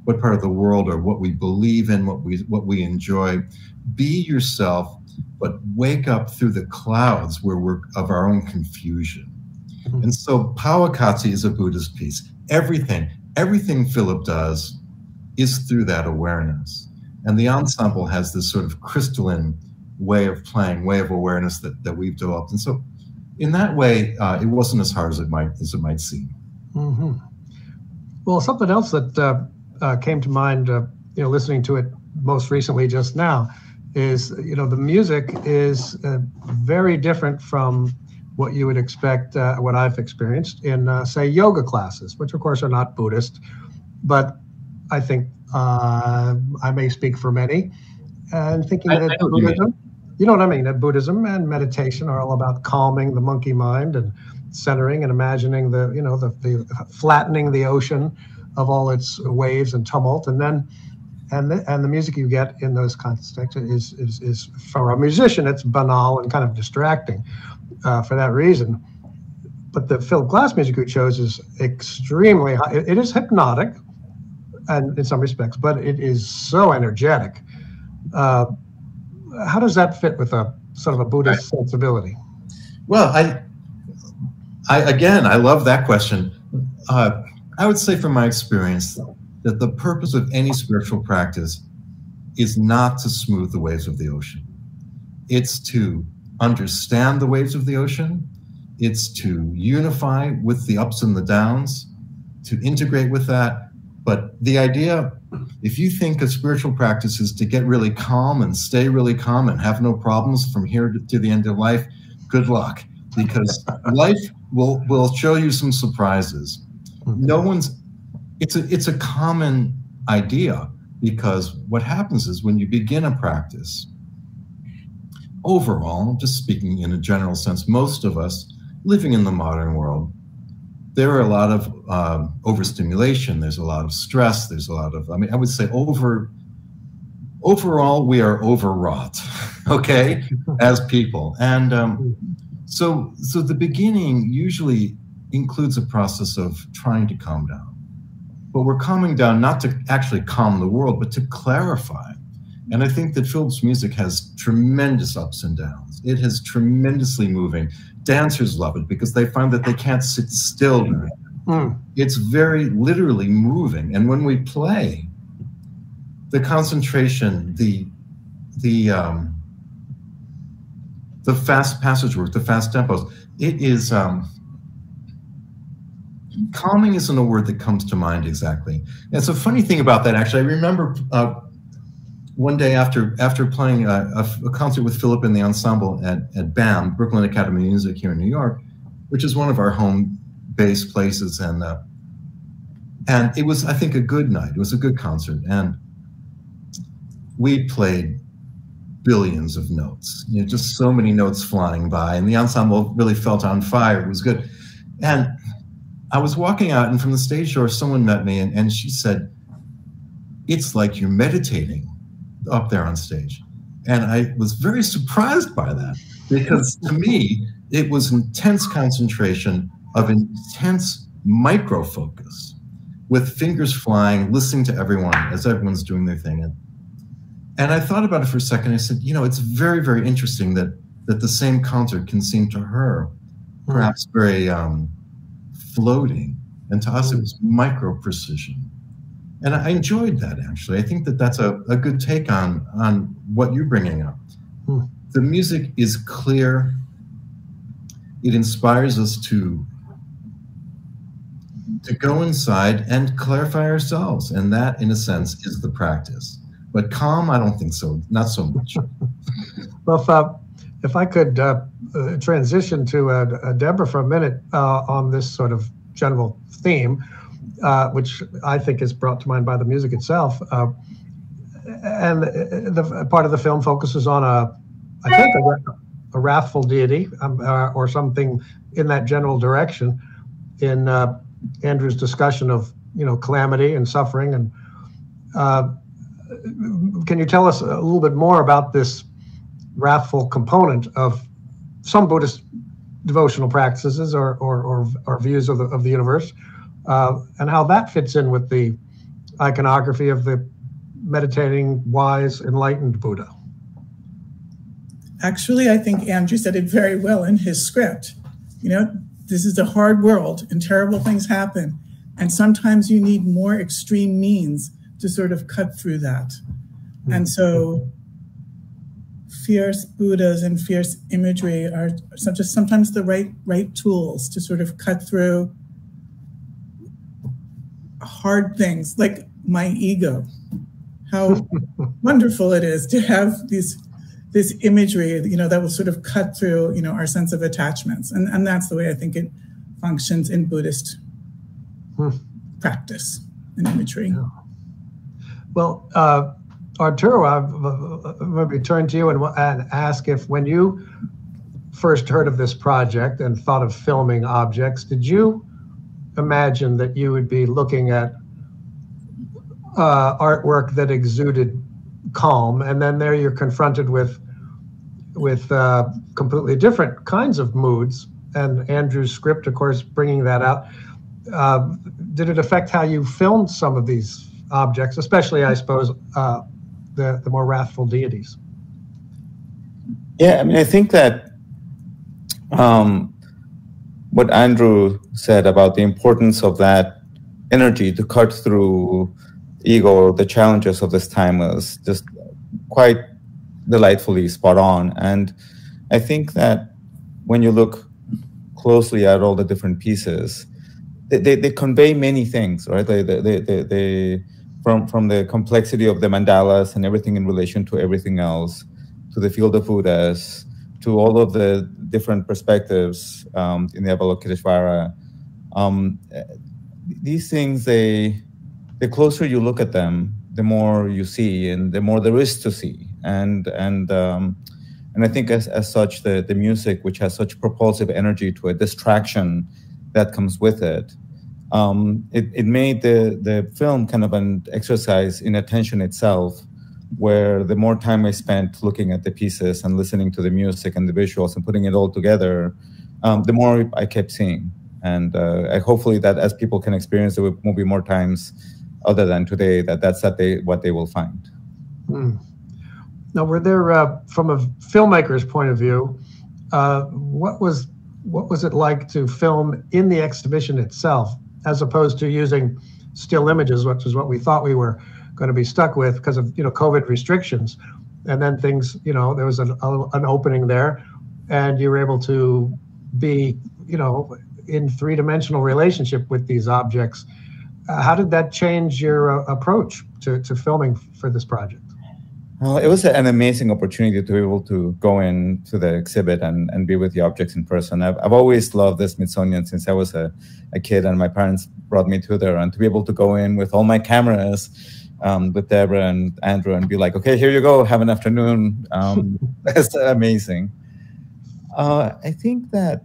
what part of the world or what we believe in, what we what we enjoy. Be yourself, but wake up through the clouds where we're of our own confusion. Mm-hmm. And so Pauakatsi is a Buddhist piece. Everything, everything Philip does is through that awareness. And the ensemble has this sort of crystalline way of playing, way of awareness that, that we've developed. And so in that way, uh, it wasn't as hard as it might, as it might seem. Mm-hmm. Well, something else that uh, uh, came to mind, uh, you know, listening to it most recently just now, is, you know, the music is uh, very different from what you would expect, uh, what I've experienced in, uh, say, yoga classes, which of course are not Buddhist, but I think uh, I may speak for many, and thinking I, that I Buddhism, you know what I mean, that Buddhism and meditation are all about calming the monkey mind and centering and imagining the, you know, the, the flattening the ocean of all its waves and tumult, and then And the, and the music you get in those contexts is, is, is, for a musician, it's banal and kind of distracting uh, for that reason. But the Philip Glass music you chose is extremely high. It, it is hypnotic, and in some respects, but it is so energetic. Uh, how does that fit with a sort of a Buddhist right. sensibility? Well, I, I again, I love that question. Uh, I would say from my experience, that the purpose of any spiritual practice is not to smooth the waves of the ocean. It's to understand the waves of the ocean. It's to unify with the ups and the downs, to integrate with that. But the idea, if you think of spiritual practice is to get really calm and stay really calm and have no problems from here to, to the end of life, good luck, because life will, will show you some surprises. No one's It's a, it's a common idea, because what happens is when you begin a practice, overall, just speaking in a general sense, most of us living in the modern world, there are a lot of um, overstimulation, there's a lot of stress, there's a lot of, I mean, I would say over, overall, we are overwrought, okay, as people. And um, so, so the beginning usually includes a process of trying to calm down. But we're calming down not to actually calm the world, but to clarify. And I think that Philip's music has tremendous ups and downs. It is tremendously moving. Dancers love it because they find that they can't sit still during it. Mm. It's very literally moving. And when we play, the concentration, the the um, the fast passage work, the fast tempos, it is. Um, Calming isn't a word that comes to mind exactly. And it's a funny thing about that, actually. I remember uh, one day after after playing a, a, a concert with Philip in the ensemble at, at B A M, Brooklyn Academy of Music here in New York, which is one of our home base places. And, uh, and it was, I think, a good night. It was a good concert. And we played billions of notes, you know, just so many notes flying by. And the ensemble really felt on fire. It was good. And I was walking out, and from the stage door, someone met me, and, and she said, "It's like you're meditating up there on stage." And I was very surprised by that, because to me, it was intense concentration of intense micro focus, with fingers flying, listening to everyone as everyone's doing their thing. And, and I thought about it for a second. I said, you know, it's very, very interesting that, that the same concert can seem to her perhaps very, um, floating, and to us it was micro precision, and I enjoyed that. Actually, I think that that's a, a good take on on what you're bringing up. Hmm. The music is clear. It inspires us to to go inside and clarify ourselves, and that, in a sense, is the practice. But calm, I don't think so. Not so much. Well, if, uh, if I could uh, uh, transition to uh, uh, Deborah for a minute uh, on this sort of general theme, uh, which I think is brought to mind by the music itself. Uh, and the, the part of the film focuses on a, I think, a, a wrathful deity um, uh, or something in that general direction in uh, Andrew's discussion of, you know, calamity and suffering. And uh, can you tell us a little bit more about this wrathful component of some Buddhist devotional practices or or, or, or views of the of the universe, uh, and how that fits in with the iconography of the meditating, wise, enlightened Buddha? Actually, I think Andrew said it very well in his script. You know, this is a hard world and terrible things happen. And sometimes you need more extreme means to sort of cut through that. Mm-hmm. And so fierce Buddhas and fierce imagery are just sometimes the right, right tools to sort of cut through hard things like my ego. How wonderful it is to have these this imagery, you know, that will sort of cut through, you know, our sense of attachments. And, and that's the way I think it functions in Buddhist hmm. practice and imagery. Yeah. Well, uh, Arturo, I'm going to turn to you and, and ask if when you first heard of this project and thought of filming objects, did you imagine that you would be looking at uh, artwork that exuded calm, and then there you're confronted with with uh, completely different kinds of moods, and Andrew's script, of course, bringing that out. Uh, did it affect how you filmed some of these objects, especially, I suppose, uh, the, the more wrathful deities? Yeah, I mean, I think that um, what Andrew said about the importance of that energy to cut through ego, the challenges of this time, was just quite delightfully spot on. And I think that when you look closely at all the different pieces, they, they, they convey many things, right? They, they, they, they, they from, from the complexity of the mandalas and everything in relation to everything else, to the field of Buddhas, to all of the different perspectives um, in the Avalokiteshvara. Um, these things, they, the closer you look at them, the more you see, and the more there is to see. And and um, and I think as, as such, the, the music, which has such propulsive energy to it, distraction that comes with it, um, it, it made the, the film kind of an exercise in attention itself, where the more time I spent looking at the pieces and listening to the music and the visuals and putting it all together, um, the more I kept seeing. And uh, I hopefully that as people can experience the movie more times, other than today, that that's that they, what they will find. Hmm. Now, were there, uh, from a filmmaker's point of view, uh, what was what was it like to film in the exhibition itself, as opposed to using still images, which is what we thought we were going to be stuck with because of, you know, COVID restrictions, and then things, you know, there was an, a, an opening there, and you were able to be, you know, in three-dimensional relationship with these objects. Uh, how did that change your uh, approach to, to filming for this project? Well, it was an amazing opportunity to be able to go into the exhibit and, and be with the objects in person. I've, I've always loved the Smithsonian since I was a, a kid, and my parents brought me to there. And to be able to go in with all my cameras um, with Deborah and Andrew and be like, okay, here you go, have an afternoon. Um, that's amazing. Uh, I think that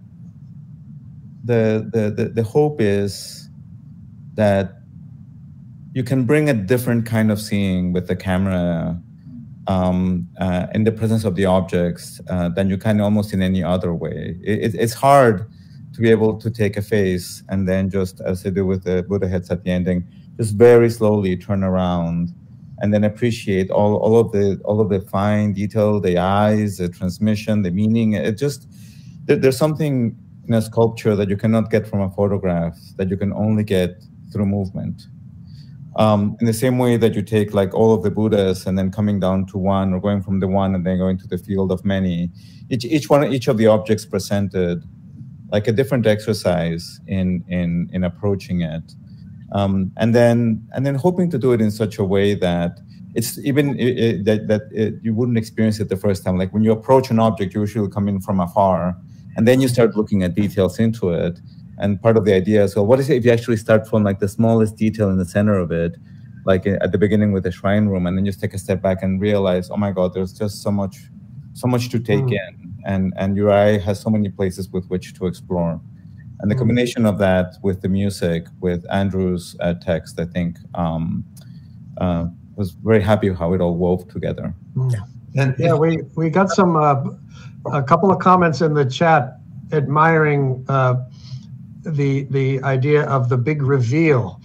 the, the, the, the hope is that you can bring a different kind of seeing with the camera um, uh, in the presence of the objects uh, than you can almost in any other way. It, it's hard to be able to take a face and then just, as I do with the Buddha heads at the ending, just very slowly turn around and then appreciate all, all of the all of the fine detail, the eyes, the transmission, the meaning. It just, there, there's something in a sculpture that you cannot get from a photograph that you can only get through movement. Um, in the same way that you take like all of the Buddhas and then coming down to one, or going from the one and then going to the field of many, each each one each of the objects presented like a different exercise in in in approaching it, um, and then and then hoping to do it in such a way that it's even it, it, that that it, you wouldn't experience it the first time. Like when you approach an object, you usually come in from afar, and then you start looking at details into it. And part of the idea is, well, what is it if you actually start from like the smallest detail in the center of it, like at the beginning with the shrine room, and then just take a step back and realize, oh my God, there's just so much, so much to take mm. in, and and your eye has so many places with which to explore. And the mm. combination of that with the music, with Andrew's uh, text, I think, um, uh, was very happy how it all wove together. Mm. And yeah, we we got some uh, a couple of comments in the chat admiring. Uh, the the idea of the big reveal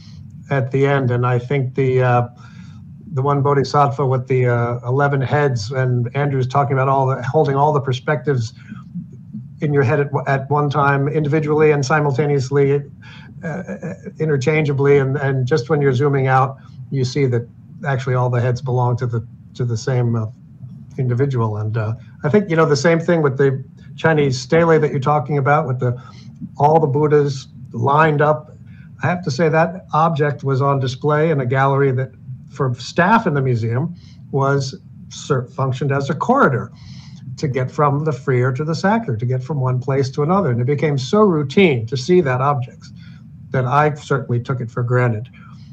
at the end, and I think the uh, the one bodhisattva with the uh, eleven heads, and Andrew's talking about all the holding all the perspectives in your head at, at one time, individually and simultaneously, uh, interchangeably, and and just when you're zooming out, you see that actually all the heads belong to the to the same uh, individual. And uh, I think, you know, the same thing with the Chinese stele that you're talking about, with the all the Buddhas lined up. I have to say that object was on display in a gallery that, for staff in the museum, was functioned as a corridor to get from the freer to the sacker, to get from one place to another. And it became so routine to see that object that I certainly took it for granted.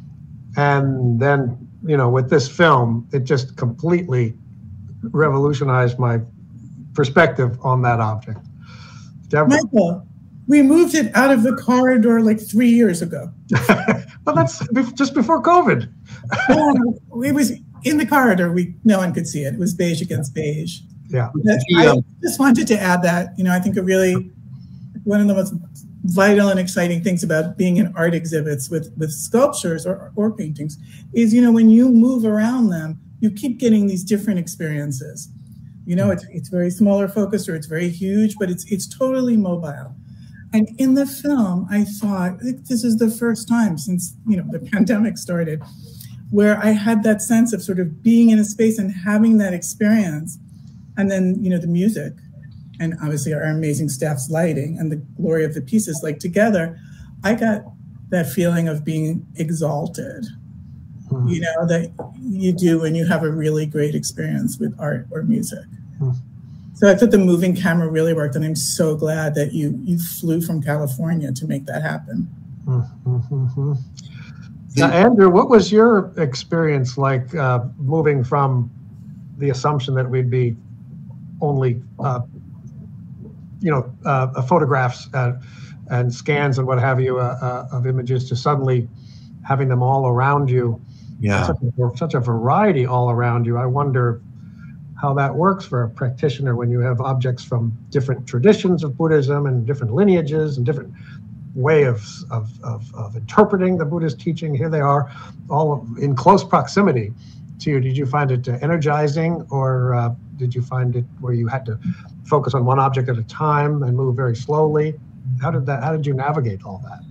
And then, you know, with this film, it just completely revolutionized my perspective on that object. Deborah. Michael, we moved it out of the corridor like three years ago. Well, that's just before COVID. Oh, it was in the corridor. We no one could see it. It was beige against beige. Yeah. I just wanted to add that, you know, I think a really, one of the most vital and exciting things about being in art exhibits with, with sculptures or, or paintings is, you know, when you move around them, you keep getting these different experiences. You know, it's, it's very smaller focused or it's very huge, but it's, it's totally mobile. And in the film, I thought, this is the first time since, you know, the pandemic started, where I had that sense of sort of being in a space and having that experience. And then, you know, the music and obviously our amazing staff's lighting and the glory of the pieces, like together, I got that feeling of being exalted, mm-hmm. you know, that you do when you have a really great experience with art or music. Mm-hmm. So I thought the moving camera really worked, and I'm so glad that you you flew from California to make that happen. Mm-hmm. Now, Andrew, what was your experience like uh, moving from the assumption that we'd be only, uh, you know, uh, photographs uh, and scans and what have you uh, uh, of images to suddenly having them all around you? Yeah. Such a, such a variety all around you. I wonder how that works for a practitioner when you have objects from different traditions of Buddhism and different lineages and different way of, of, of, of interpreting the Buddhist teaching. Here they are, all in close proximity to you. Did you find it uh, energizing, or uh, did you find it where you had to focus on one object at a time and move very slowly? How did that? How did you navigate all that?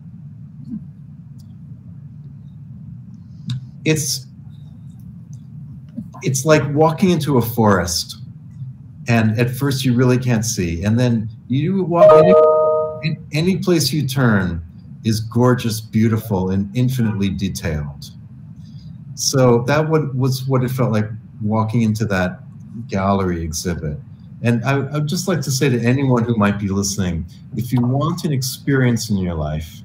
It's it's like walking into a forest, and at first you really can't see, and then you walk in, in any place you turn is gorgeous, beautiful, and infinitely detailed. So that was what it felt like walking into that gallery exhibit. And I, I'd just like to say to anyone who might be listening, if you want an experience in your life,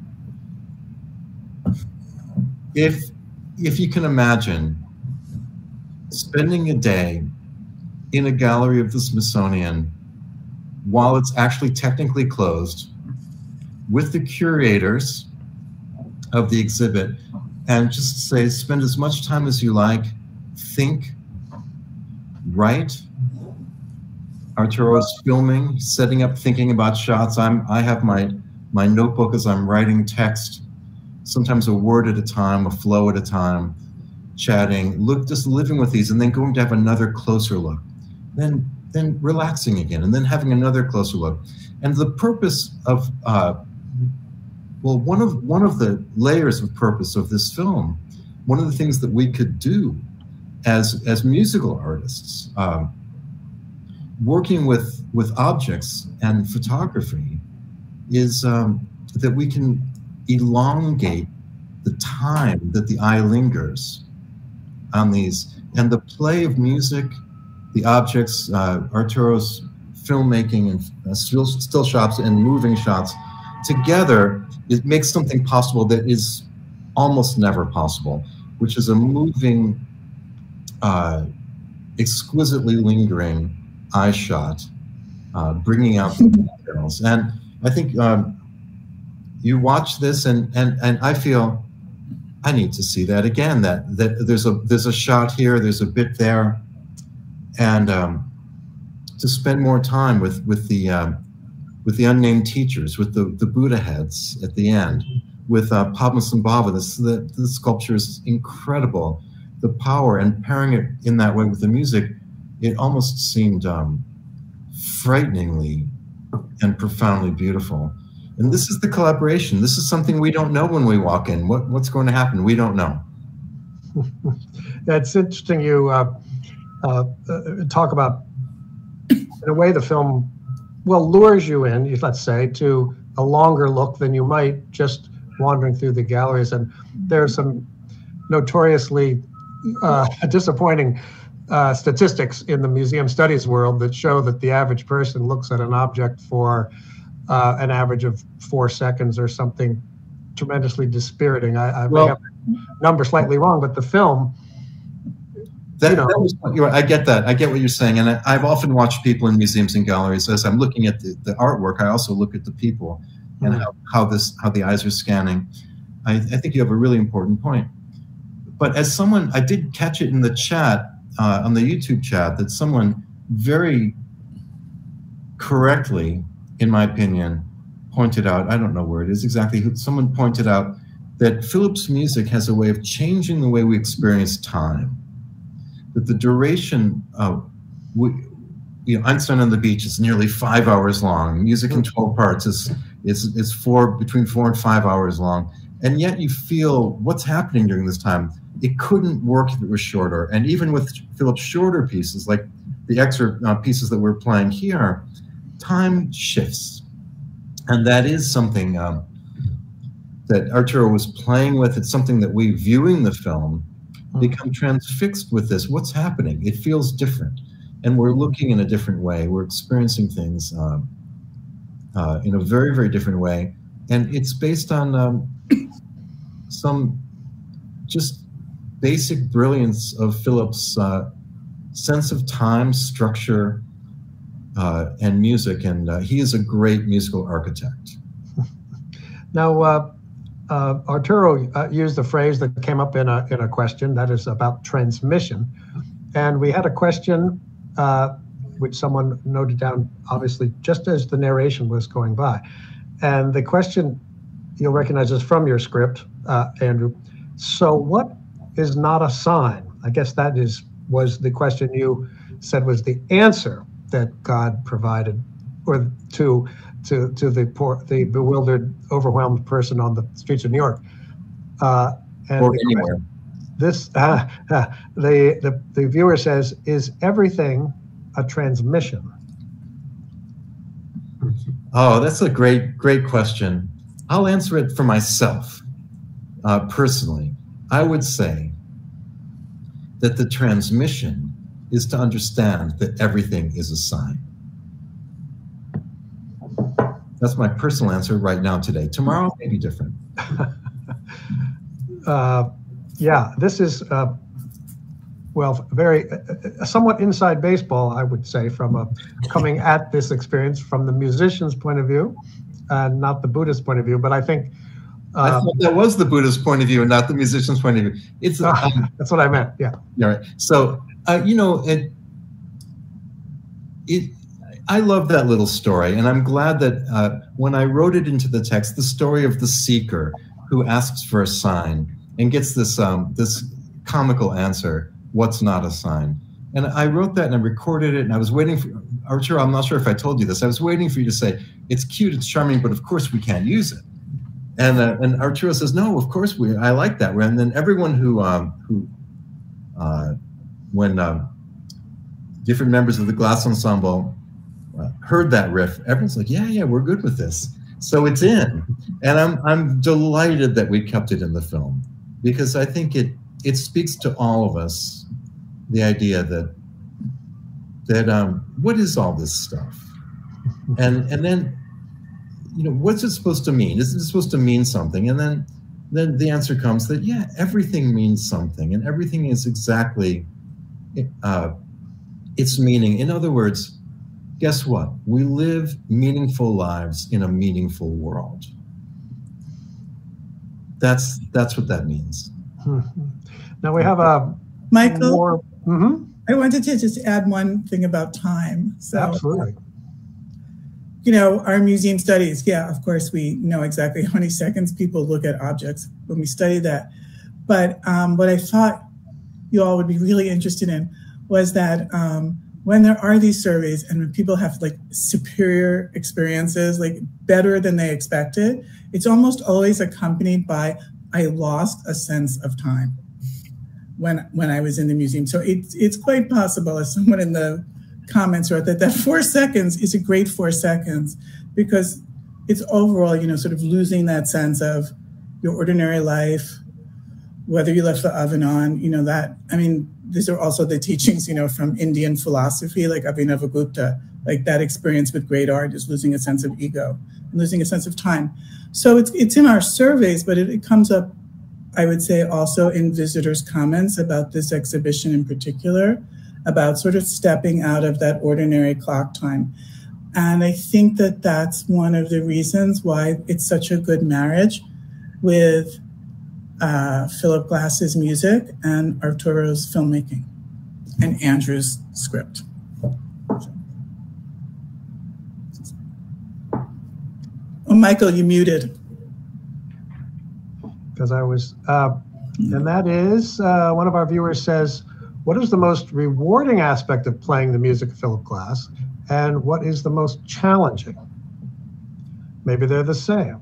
if if you can imagine spending a day in a gallery of the Smithsonian while it's actually technically closed with the curators of the exhibit, and just say, spend as much time as you like, think, write. Arturo's filming, setting up, thinking about shots. I'm, I have my, my notebook as I'm writing text, sometimes a word at a time, a flow at a time, chatting, look, just living with these, and then going to have another closer look, then, then relaxing again, and then having another closer look. And the purpose of, uh, well, one of, one of the layers of purpose of this film, one of the things that we could do as, as musical artists, um, working with, with objects and photography, is um, that we can elongate the time that the eye lingers on these, and the play of music, the objects, uh, Arturo's filmmaking and uh, still, still shots and moving shots together, it makes something possible that is almost never possible, which is a moving, uh, exquisitely lingering eye shot, uh, bringing out the details. And I think um, you watch this, and and and I feel I need to see that again. That that there's a there's a shot here, there's a bit there, and um, to spend more time with with the um, with the unnamed teachers, with the the Buddha heads at the end, with uh, Padmasambhava. This the, the sculpture is incredible. The power, and pairing it in that way with the music, it almost seemed um, frighteningly and profoundly beautiful. And this is the collaboration. This is something we don't know when we walk in. What, what's going to happen? We don't know. It's interesting you uh, uh, talk about, in a way, the film, well, lures you in, let's say, to a longer look than you might just wandering through the galleries. And there are some notoriously uh, disappointing uh, statistics in the museum studies world that show that the average person looks at an object for uh, an average of four seconds or something tremendously dispiriting. I, I well, may have the number slightly wrong, but the film, That, you know, that was, you're right, I get that. I get what you're saying. And I, I've often watched people in museums and galleries. As I'm looking at the, the artwork, I also look at the people and mm-hmm. how, how this how the eyes are scanning. I, I think you have a really important point. But as someone, I did catch it in the chat, uh, on the YouTube chat, that someone very correctly, in my opinion, pointed out, I don't know where it is exactly, who, someone pointed out that Philip's music has a way of changing the way we experience time. That the duration of, we, you know, Einstein on the Beach is nearly five hours long. Music in twelve parts is, is, is four, between four and five hours long. And yet you feel what's happening during this time. It couldn't work if it was shorter. And even with Philip's shorter pieces, like the excerpt uh, pieces that we're playing here, time shifts. And that is something um, that Arturo was playing with. It's something that we, viewing the film, become transfixed with this. What's happening? It feels different. And we're looking in a different way. We're experiencing things um, uh, in a very, very different way. And it's based on um, some just basic brilliance of Philip's uh, sense of time, structure, uh, and music. And uh, he is a great musical architect. Now, uh, Uh, Arturo uh, used a phrase that came up in a in a question that is about transmission, and we had a question uh, which someone noted down, obviously just as the narration was going by, and the question you'll recognize is from your script, uh, Andrew. So, what is not a sign? I guess that is was the question you said was the answer that God provided, or to. to to the poor, the bewildered, overwhelmed person on the streets of New York, uh, and or the, anywhere. This uh, uh, the, the the viewer says, is everything a transmission? Oh, that's a great great question. I'll answer it for myself. Uh, personally, I would say that the transmission is to understand that everything is a sign. That's my personal answer right now today. Tomorrow may be different. uh, yeah, this is, uh, well, very, uh, somewhat inside baseball, I would say, from a, coming at this experience from the musician's point of view, and not the Buddhist point of view. But I think uh, I thought that was the Buddhist point of view and not the musician's point of view. It's uh, um, that's what I meant. Yeah. Yeah. Right. So uh, you know, it it. I love that little story, and I'm glad that uh, when I wrote it into the text, the story of the seeker who asks for a sign and gets this um, this comical answer, "What's not a sign?" And I wrote that and I recorded it, and I was waiting for Arturo. I'm not sure if I told you this. I was waiting for you to say, "It's cute, it's charming, but of course we can't use it." And uh, and Arturo says, "No, of course we. I like that." And then everyone who um, who uh, when um, different members of the Glass Ensemble Uh, heard that riff, everyone's like, yeah, yeah, we're good with this. So it's in. And I'm I'm delighted that we kept it in the film, because I think it it speaks to all of us, the idea that that um what is all this stuff? And and then, you know, what's it supposed to mean? Is it supposed to mean something? And then then the answer comes that yeah, everything means something, and everything is exactly uh its meaning. In other words, guess what? We live meaningful lives in a meaningful world. That's that's what that means. Now we have a Michael. More, mm-hmm. I wanted to just add one thing about time. So, absolutely. you know, our museum studies, yeah, of course, we know exactly how many seconds people look at objects when we study that. But um, what I thought you all would be really interested in was that um, when there are these surveys and when people have like superior experiences, like better than they expected, it's almost always accompanied by, I lost a sense of time when when I was in the museum. So it's, it's quite possible, as someone in the comments wrote, that that four seconds is a great four seconds because it's overall, you know, sort of losing that sense of your ordinary life, whether you left the oven on, you know, that, I mean, these are also the teachings, you know, from Indian philosophy, like Abhinavagupta, like that experience with great art is losing a sense of ego and losing a sense of time. So it's it's in our surveys, but it, it comes up, I would say, also in visitors' comments about this exhibition in particular, about sort of stepping out of that ordinary clock time. And I think that that's one of the reasons why it's such a good marriage with uh, Philip Glass's music and Arturo's filmmaking and Andrew's script. Oh, Michael, you muted. Because I was, uh, and that is, uh, one of our viewers says, what is the most rewarding aspect of playing the music of Philip Glass, and what is the most challenging? Maybe they're the same.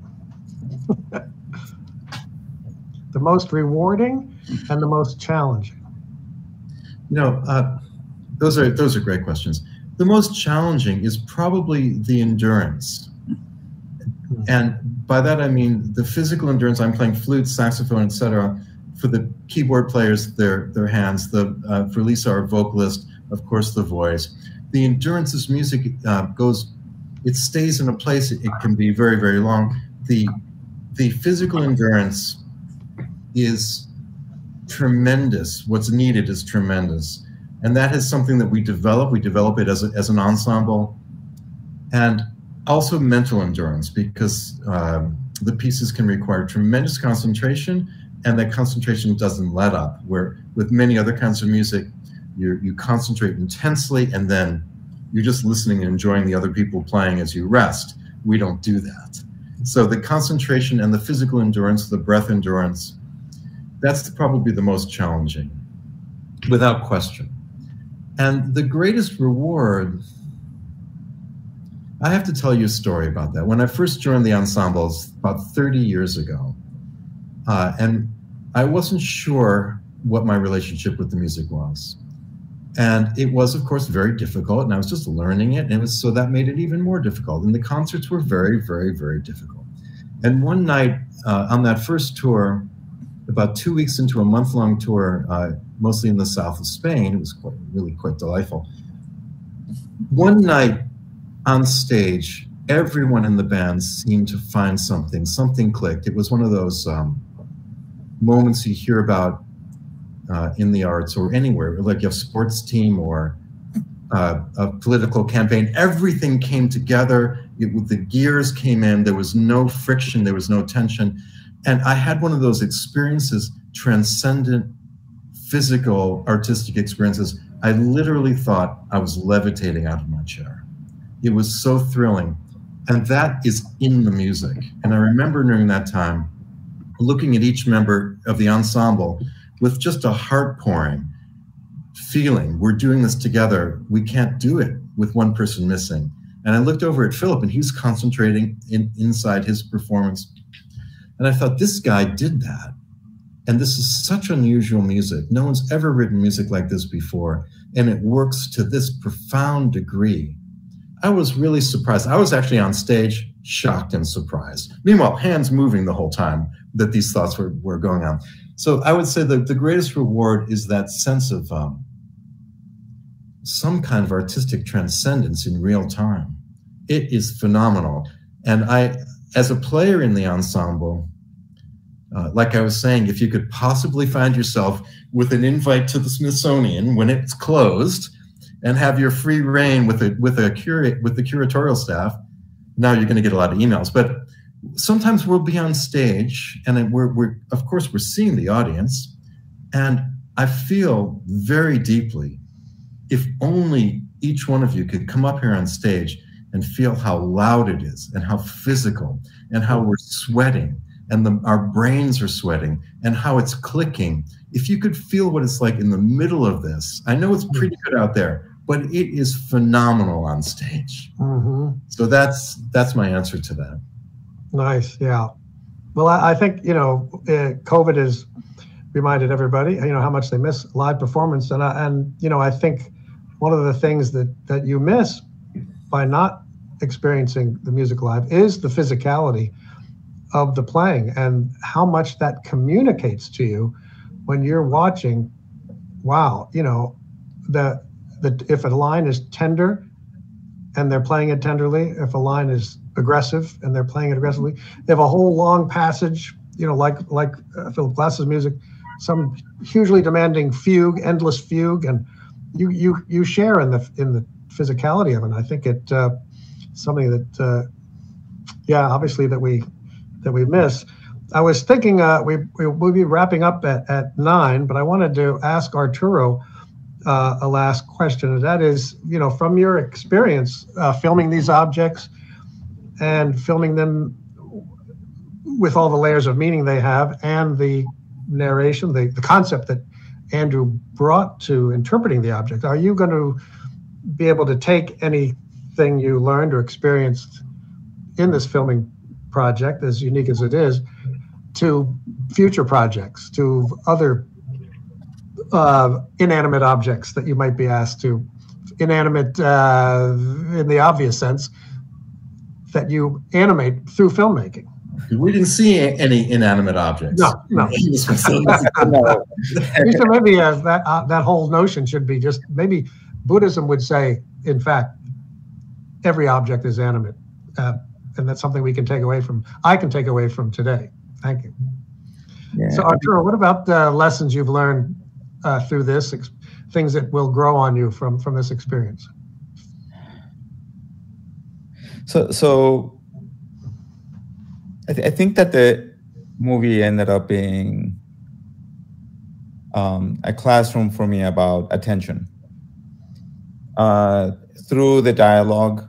The most rewarding and the most challenging. You know, uh, those are those are great questions. The most challenging is probably the endurance. And by that I mean the physical endurance. I'm playing flute, saxophone, et cetera. For the keyboard players, their their hands. The uh, for Lisa, our vocalist, of course, the voice. The endurance of music uh, goes. It stays in a place. It, it can be very very long. The the physical endurance is tremendous. What's needed is tremendous, and that is something that we develop. We develop it as a, as an ensemble, and also mental endurance, because um, the pieces can require tremendous concentration, and that concentration doesn't let up. Where with many other kinds of music, you you concentrate intensely, and then you're just listening and enjoying the other people playing as you rest. We don't do that. So the concentration and the physical endurance, the breath endurance, that's probably the most challenging, without question. And the greatest reward, I have to tell you a story about that. When I first joined the ensembles about thirty years ago, uh, and I wasn't sure what my relationship with the music was. And it was, of course, very difficult, and I was just learning it, and it was, so that made it even more difficult. And the concerts were very, very, very difficult. And one night uh, on that first tour, about two weeks into a month-long tour, uh, mostly in the south of Spain, it was quite, really quite delightful. One night on stage, everyone in the band seemed to find something, something clicked. It was one of those um, moments you hear about uh, in the arts or anywhere, like a sports team or uh, a political campaign. Everything came together. It, the gears came in. There was no friction. There was no tension. And I had one of those experiences, transcendent, physical, artistic experiences. I literally thought I was levitating out of my chair. It was so thrilling. And that is in the music. And I remember during that time, looking at each member of the ensemble with just a heart-pouring feeling, we're doing this together. We can't do it with one person missing. And I looked over at Philip, and he was concentrating in, inside his performance. And I thought, this guy did that. And this is such unusual music. No one's ever written music like this before. And it works to this profound degree. I was really surprised. I was actually on stage, shocked and surprised. Meanwhile, hands moving the whole time that these thoughts were, were going on. So I would say that the greatest reward is that sense of um, some kind of artistic transcendence in real time. It is phenomenal. And I, as a player in the ensemble, uh, like I was saying, if you could possibly find yourself with an invite to the Smithsonian when it's closed, and have your free reign with a with a curate with the curatorial staff, now you're going to get a lot of emails. But sometimes we'll be on stage, and we're we're of course we're seeing the audience, and I feel very deeply, if only each one of you could come up here on stage and feel how loud it is and how physical and how we're sweating and the, our brains are sweating and how it's clicking. If you could feel what it's like in the middle of this, I know it's pretty good out there, but it is phenomenal on stage. Mm-hmm. So that's that's my answer to that. Nice, yeah. Well, I, I think, you know, uh, COVID has reminded everybody, you know, how much they miss live performance. And, I, and you know, I think one of the things that, that you miss by not experiencing the music live is the physicality of the playing and how much that communicates to you when you're watching. Wow, you know, the, the if a line is tender and they're playing it tenderly, if a line is aggressive and they're playing it aggressively, they have a whole long passage, you know, like like uh, Philip Glass's music, some hugely demanding fugue, endless fugue, and you you you share in the in the physicality of it. I think it uh, something that uh, yeah, obviously that we that we miss. I was thinking uh, we, we we'll be wrapping up at, at nine, but I wanted to ask Arturo uh, a last question, and that is, you know, from your experience uh, filming these objects and filming them with all the layers of meaning they have and the narration, the, the concept that Andrew brought to interpreting the object, are you going to be able to take anything you learned or experienced in this filming project, as unique as it is, to future projects, to other uh, inanimate objects that you might be asked to, inanimate uh, in the obvious sense, that you animate through filmmaking? We didn't see any inanimate objects. No, no. So maybe uh, that uh, that whole notion should be just, maybe Buddhism would say, in fact, every object is animate. Uh, and that's something we can take away from, I can take away from today. Thank you. Yeah. So Arturo, what about the lessons you've learned uh, through this, things that will grow on you from, from this experience? So, so I, th I think that the movie ended up being um, a classroom for me about attention. Uh, through the dialogue,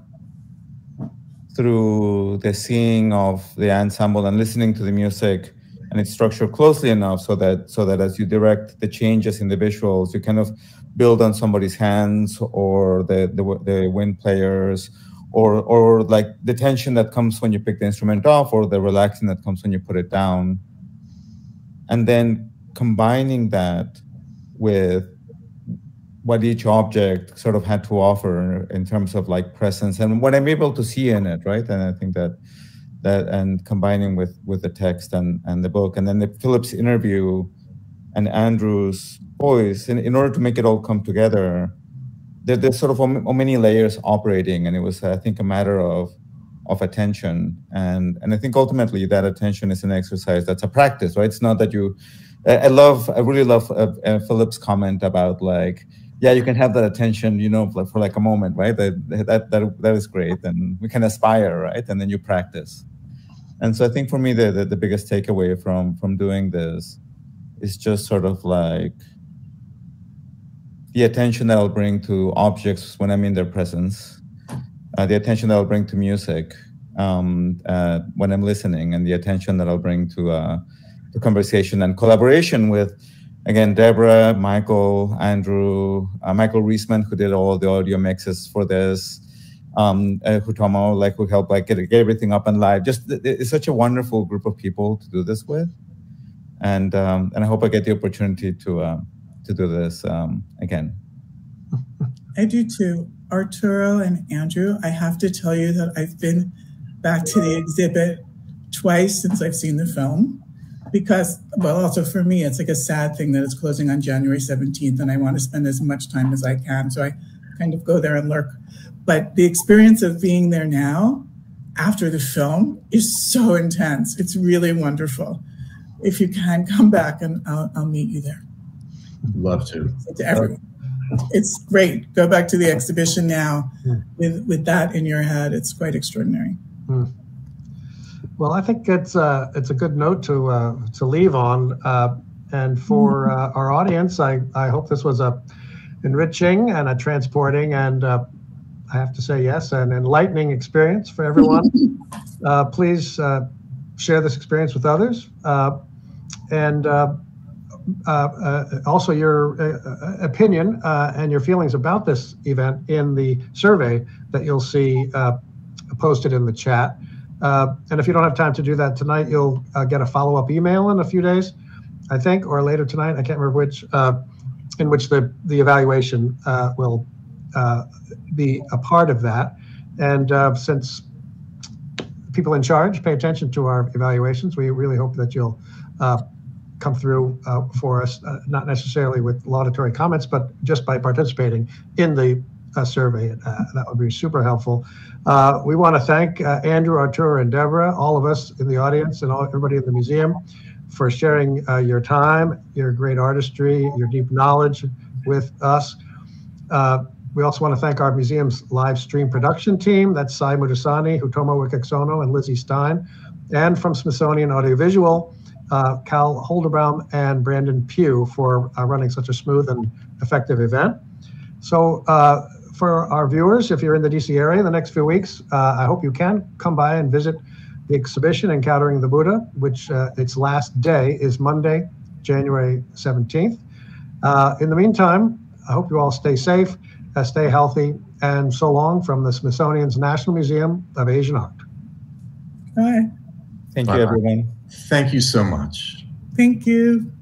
through the seeing of the ensemble and listening to the music, and it's structured closely enough so that so that as you direct the changes in the visuals, you kind of build on somebody's hands or the the, the wind players, or or like the tension that comes when you pick the instrument off, or the relaxing that comes when you put it down, and then combining that with what each object sort of had to offer in terms of like presence and what I'm able to see in it, right? And I think that that and combining with with the text and and the book, and then the Philip's interview and Andrew's voice, in, in order to make it all come together, there, there's sort of many layers operating, and it was, I think, a matter of of attention, and and I think ultimately that attention is an exercise that's a practice, right? It's not that you. I love, I really love uh, uh, Philip's comment about like, yeah, you can have that attention, you know, for, for like a moment, right? That, that that that is great, and we can aspire, right? And then you practice. And so I think for me, the the, the biggest takeaway from from doing this is just sort of like the attention that I'll bring to objects when I'm in their presence, uh, the attention that I'll bring to music um, uh, when I'm listening, and the attention that I'll bring to uh, the conversation and collaboration with, again, Deborah, Michael, Andrew, uh, Michael Reisman, who did all the audio mixes for this, um, uh, Hutomo, like who helped like get, get everything up and live. Just it's such a wonderful group of people to do this with, and um, and I hope I get the opportunity to uh, to do this um, again. I do too, Arturo and Andrew. I have to tell you that I've been back to the exhibit twice since I've seen the film. Because, well, also for me, it's like a sad thing that it's closing on January seventeenth, and I want to spend as much time as I can. So I kind of go there and lurk. But the experience of being there now, after the film, is so intense. It's really wonderful. If you can, come back, and I'll, I'll meet you there. Love to. So to everyone. It's great. Go back to the exhibition now with, with that in your head. It's quite extraordinary. Hmm. Well, I think it's uh, it's a good note to uh, to leave on, uh, and for uh, our audience, I, I hope this was a enriching and a transporting and uh, I have to say yes, an enlightening experience for everyone. uh, please uh, share this experience with others. Uh, and uh, uh, uh, also your uh, opinion uh, and your feelings about this event in the survey that you'll see uh, posted in the chat. Uh, and if you don't have time to do that tonight, you'll uh, get a follow-up email in a few days, I think, or later tonight, I can't remember which, uh, in which the, the evaluation uh, will uh, be a part of that. And uh, since people in charge pay attention to our evaluations, we really hope that you'll uh, come through uh, for us, uh, not necessarily with laudatory comments, but just by participating in the uh, survey. Uh, that would be super helpful. Uh, we want to thank uh, Andrew, Arturo, and Deborah, all of us in the audience and all, everybody in the museum for sharing uh, your time, your great artistry, your deep knowledge with us. Uh, we also want to thank our museum's live stream production team. That's Sai Mudusani, Hutomo Wikeksono, and Lizzie Stein. And from Smithsonian Audiovisual, uh, Cal Holderbaum and Brandon Pugh for uh, running such a smooth and effective event. So uh, for our viewers, if you're in the D C area in the next few weeks, uh, I hope you can come by and visit the exhibition Encountering the Buddha, which uh, its last day is Monday, January seventeenth. Uh, in the meantime, I hope you all stay safe, uh, stay healthy, and so long from the Smithsonian's National Museum of Asian Art. Bye. Thank Bye-bye. you, everyone. Thank you so much. Thank you.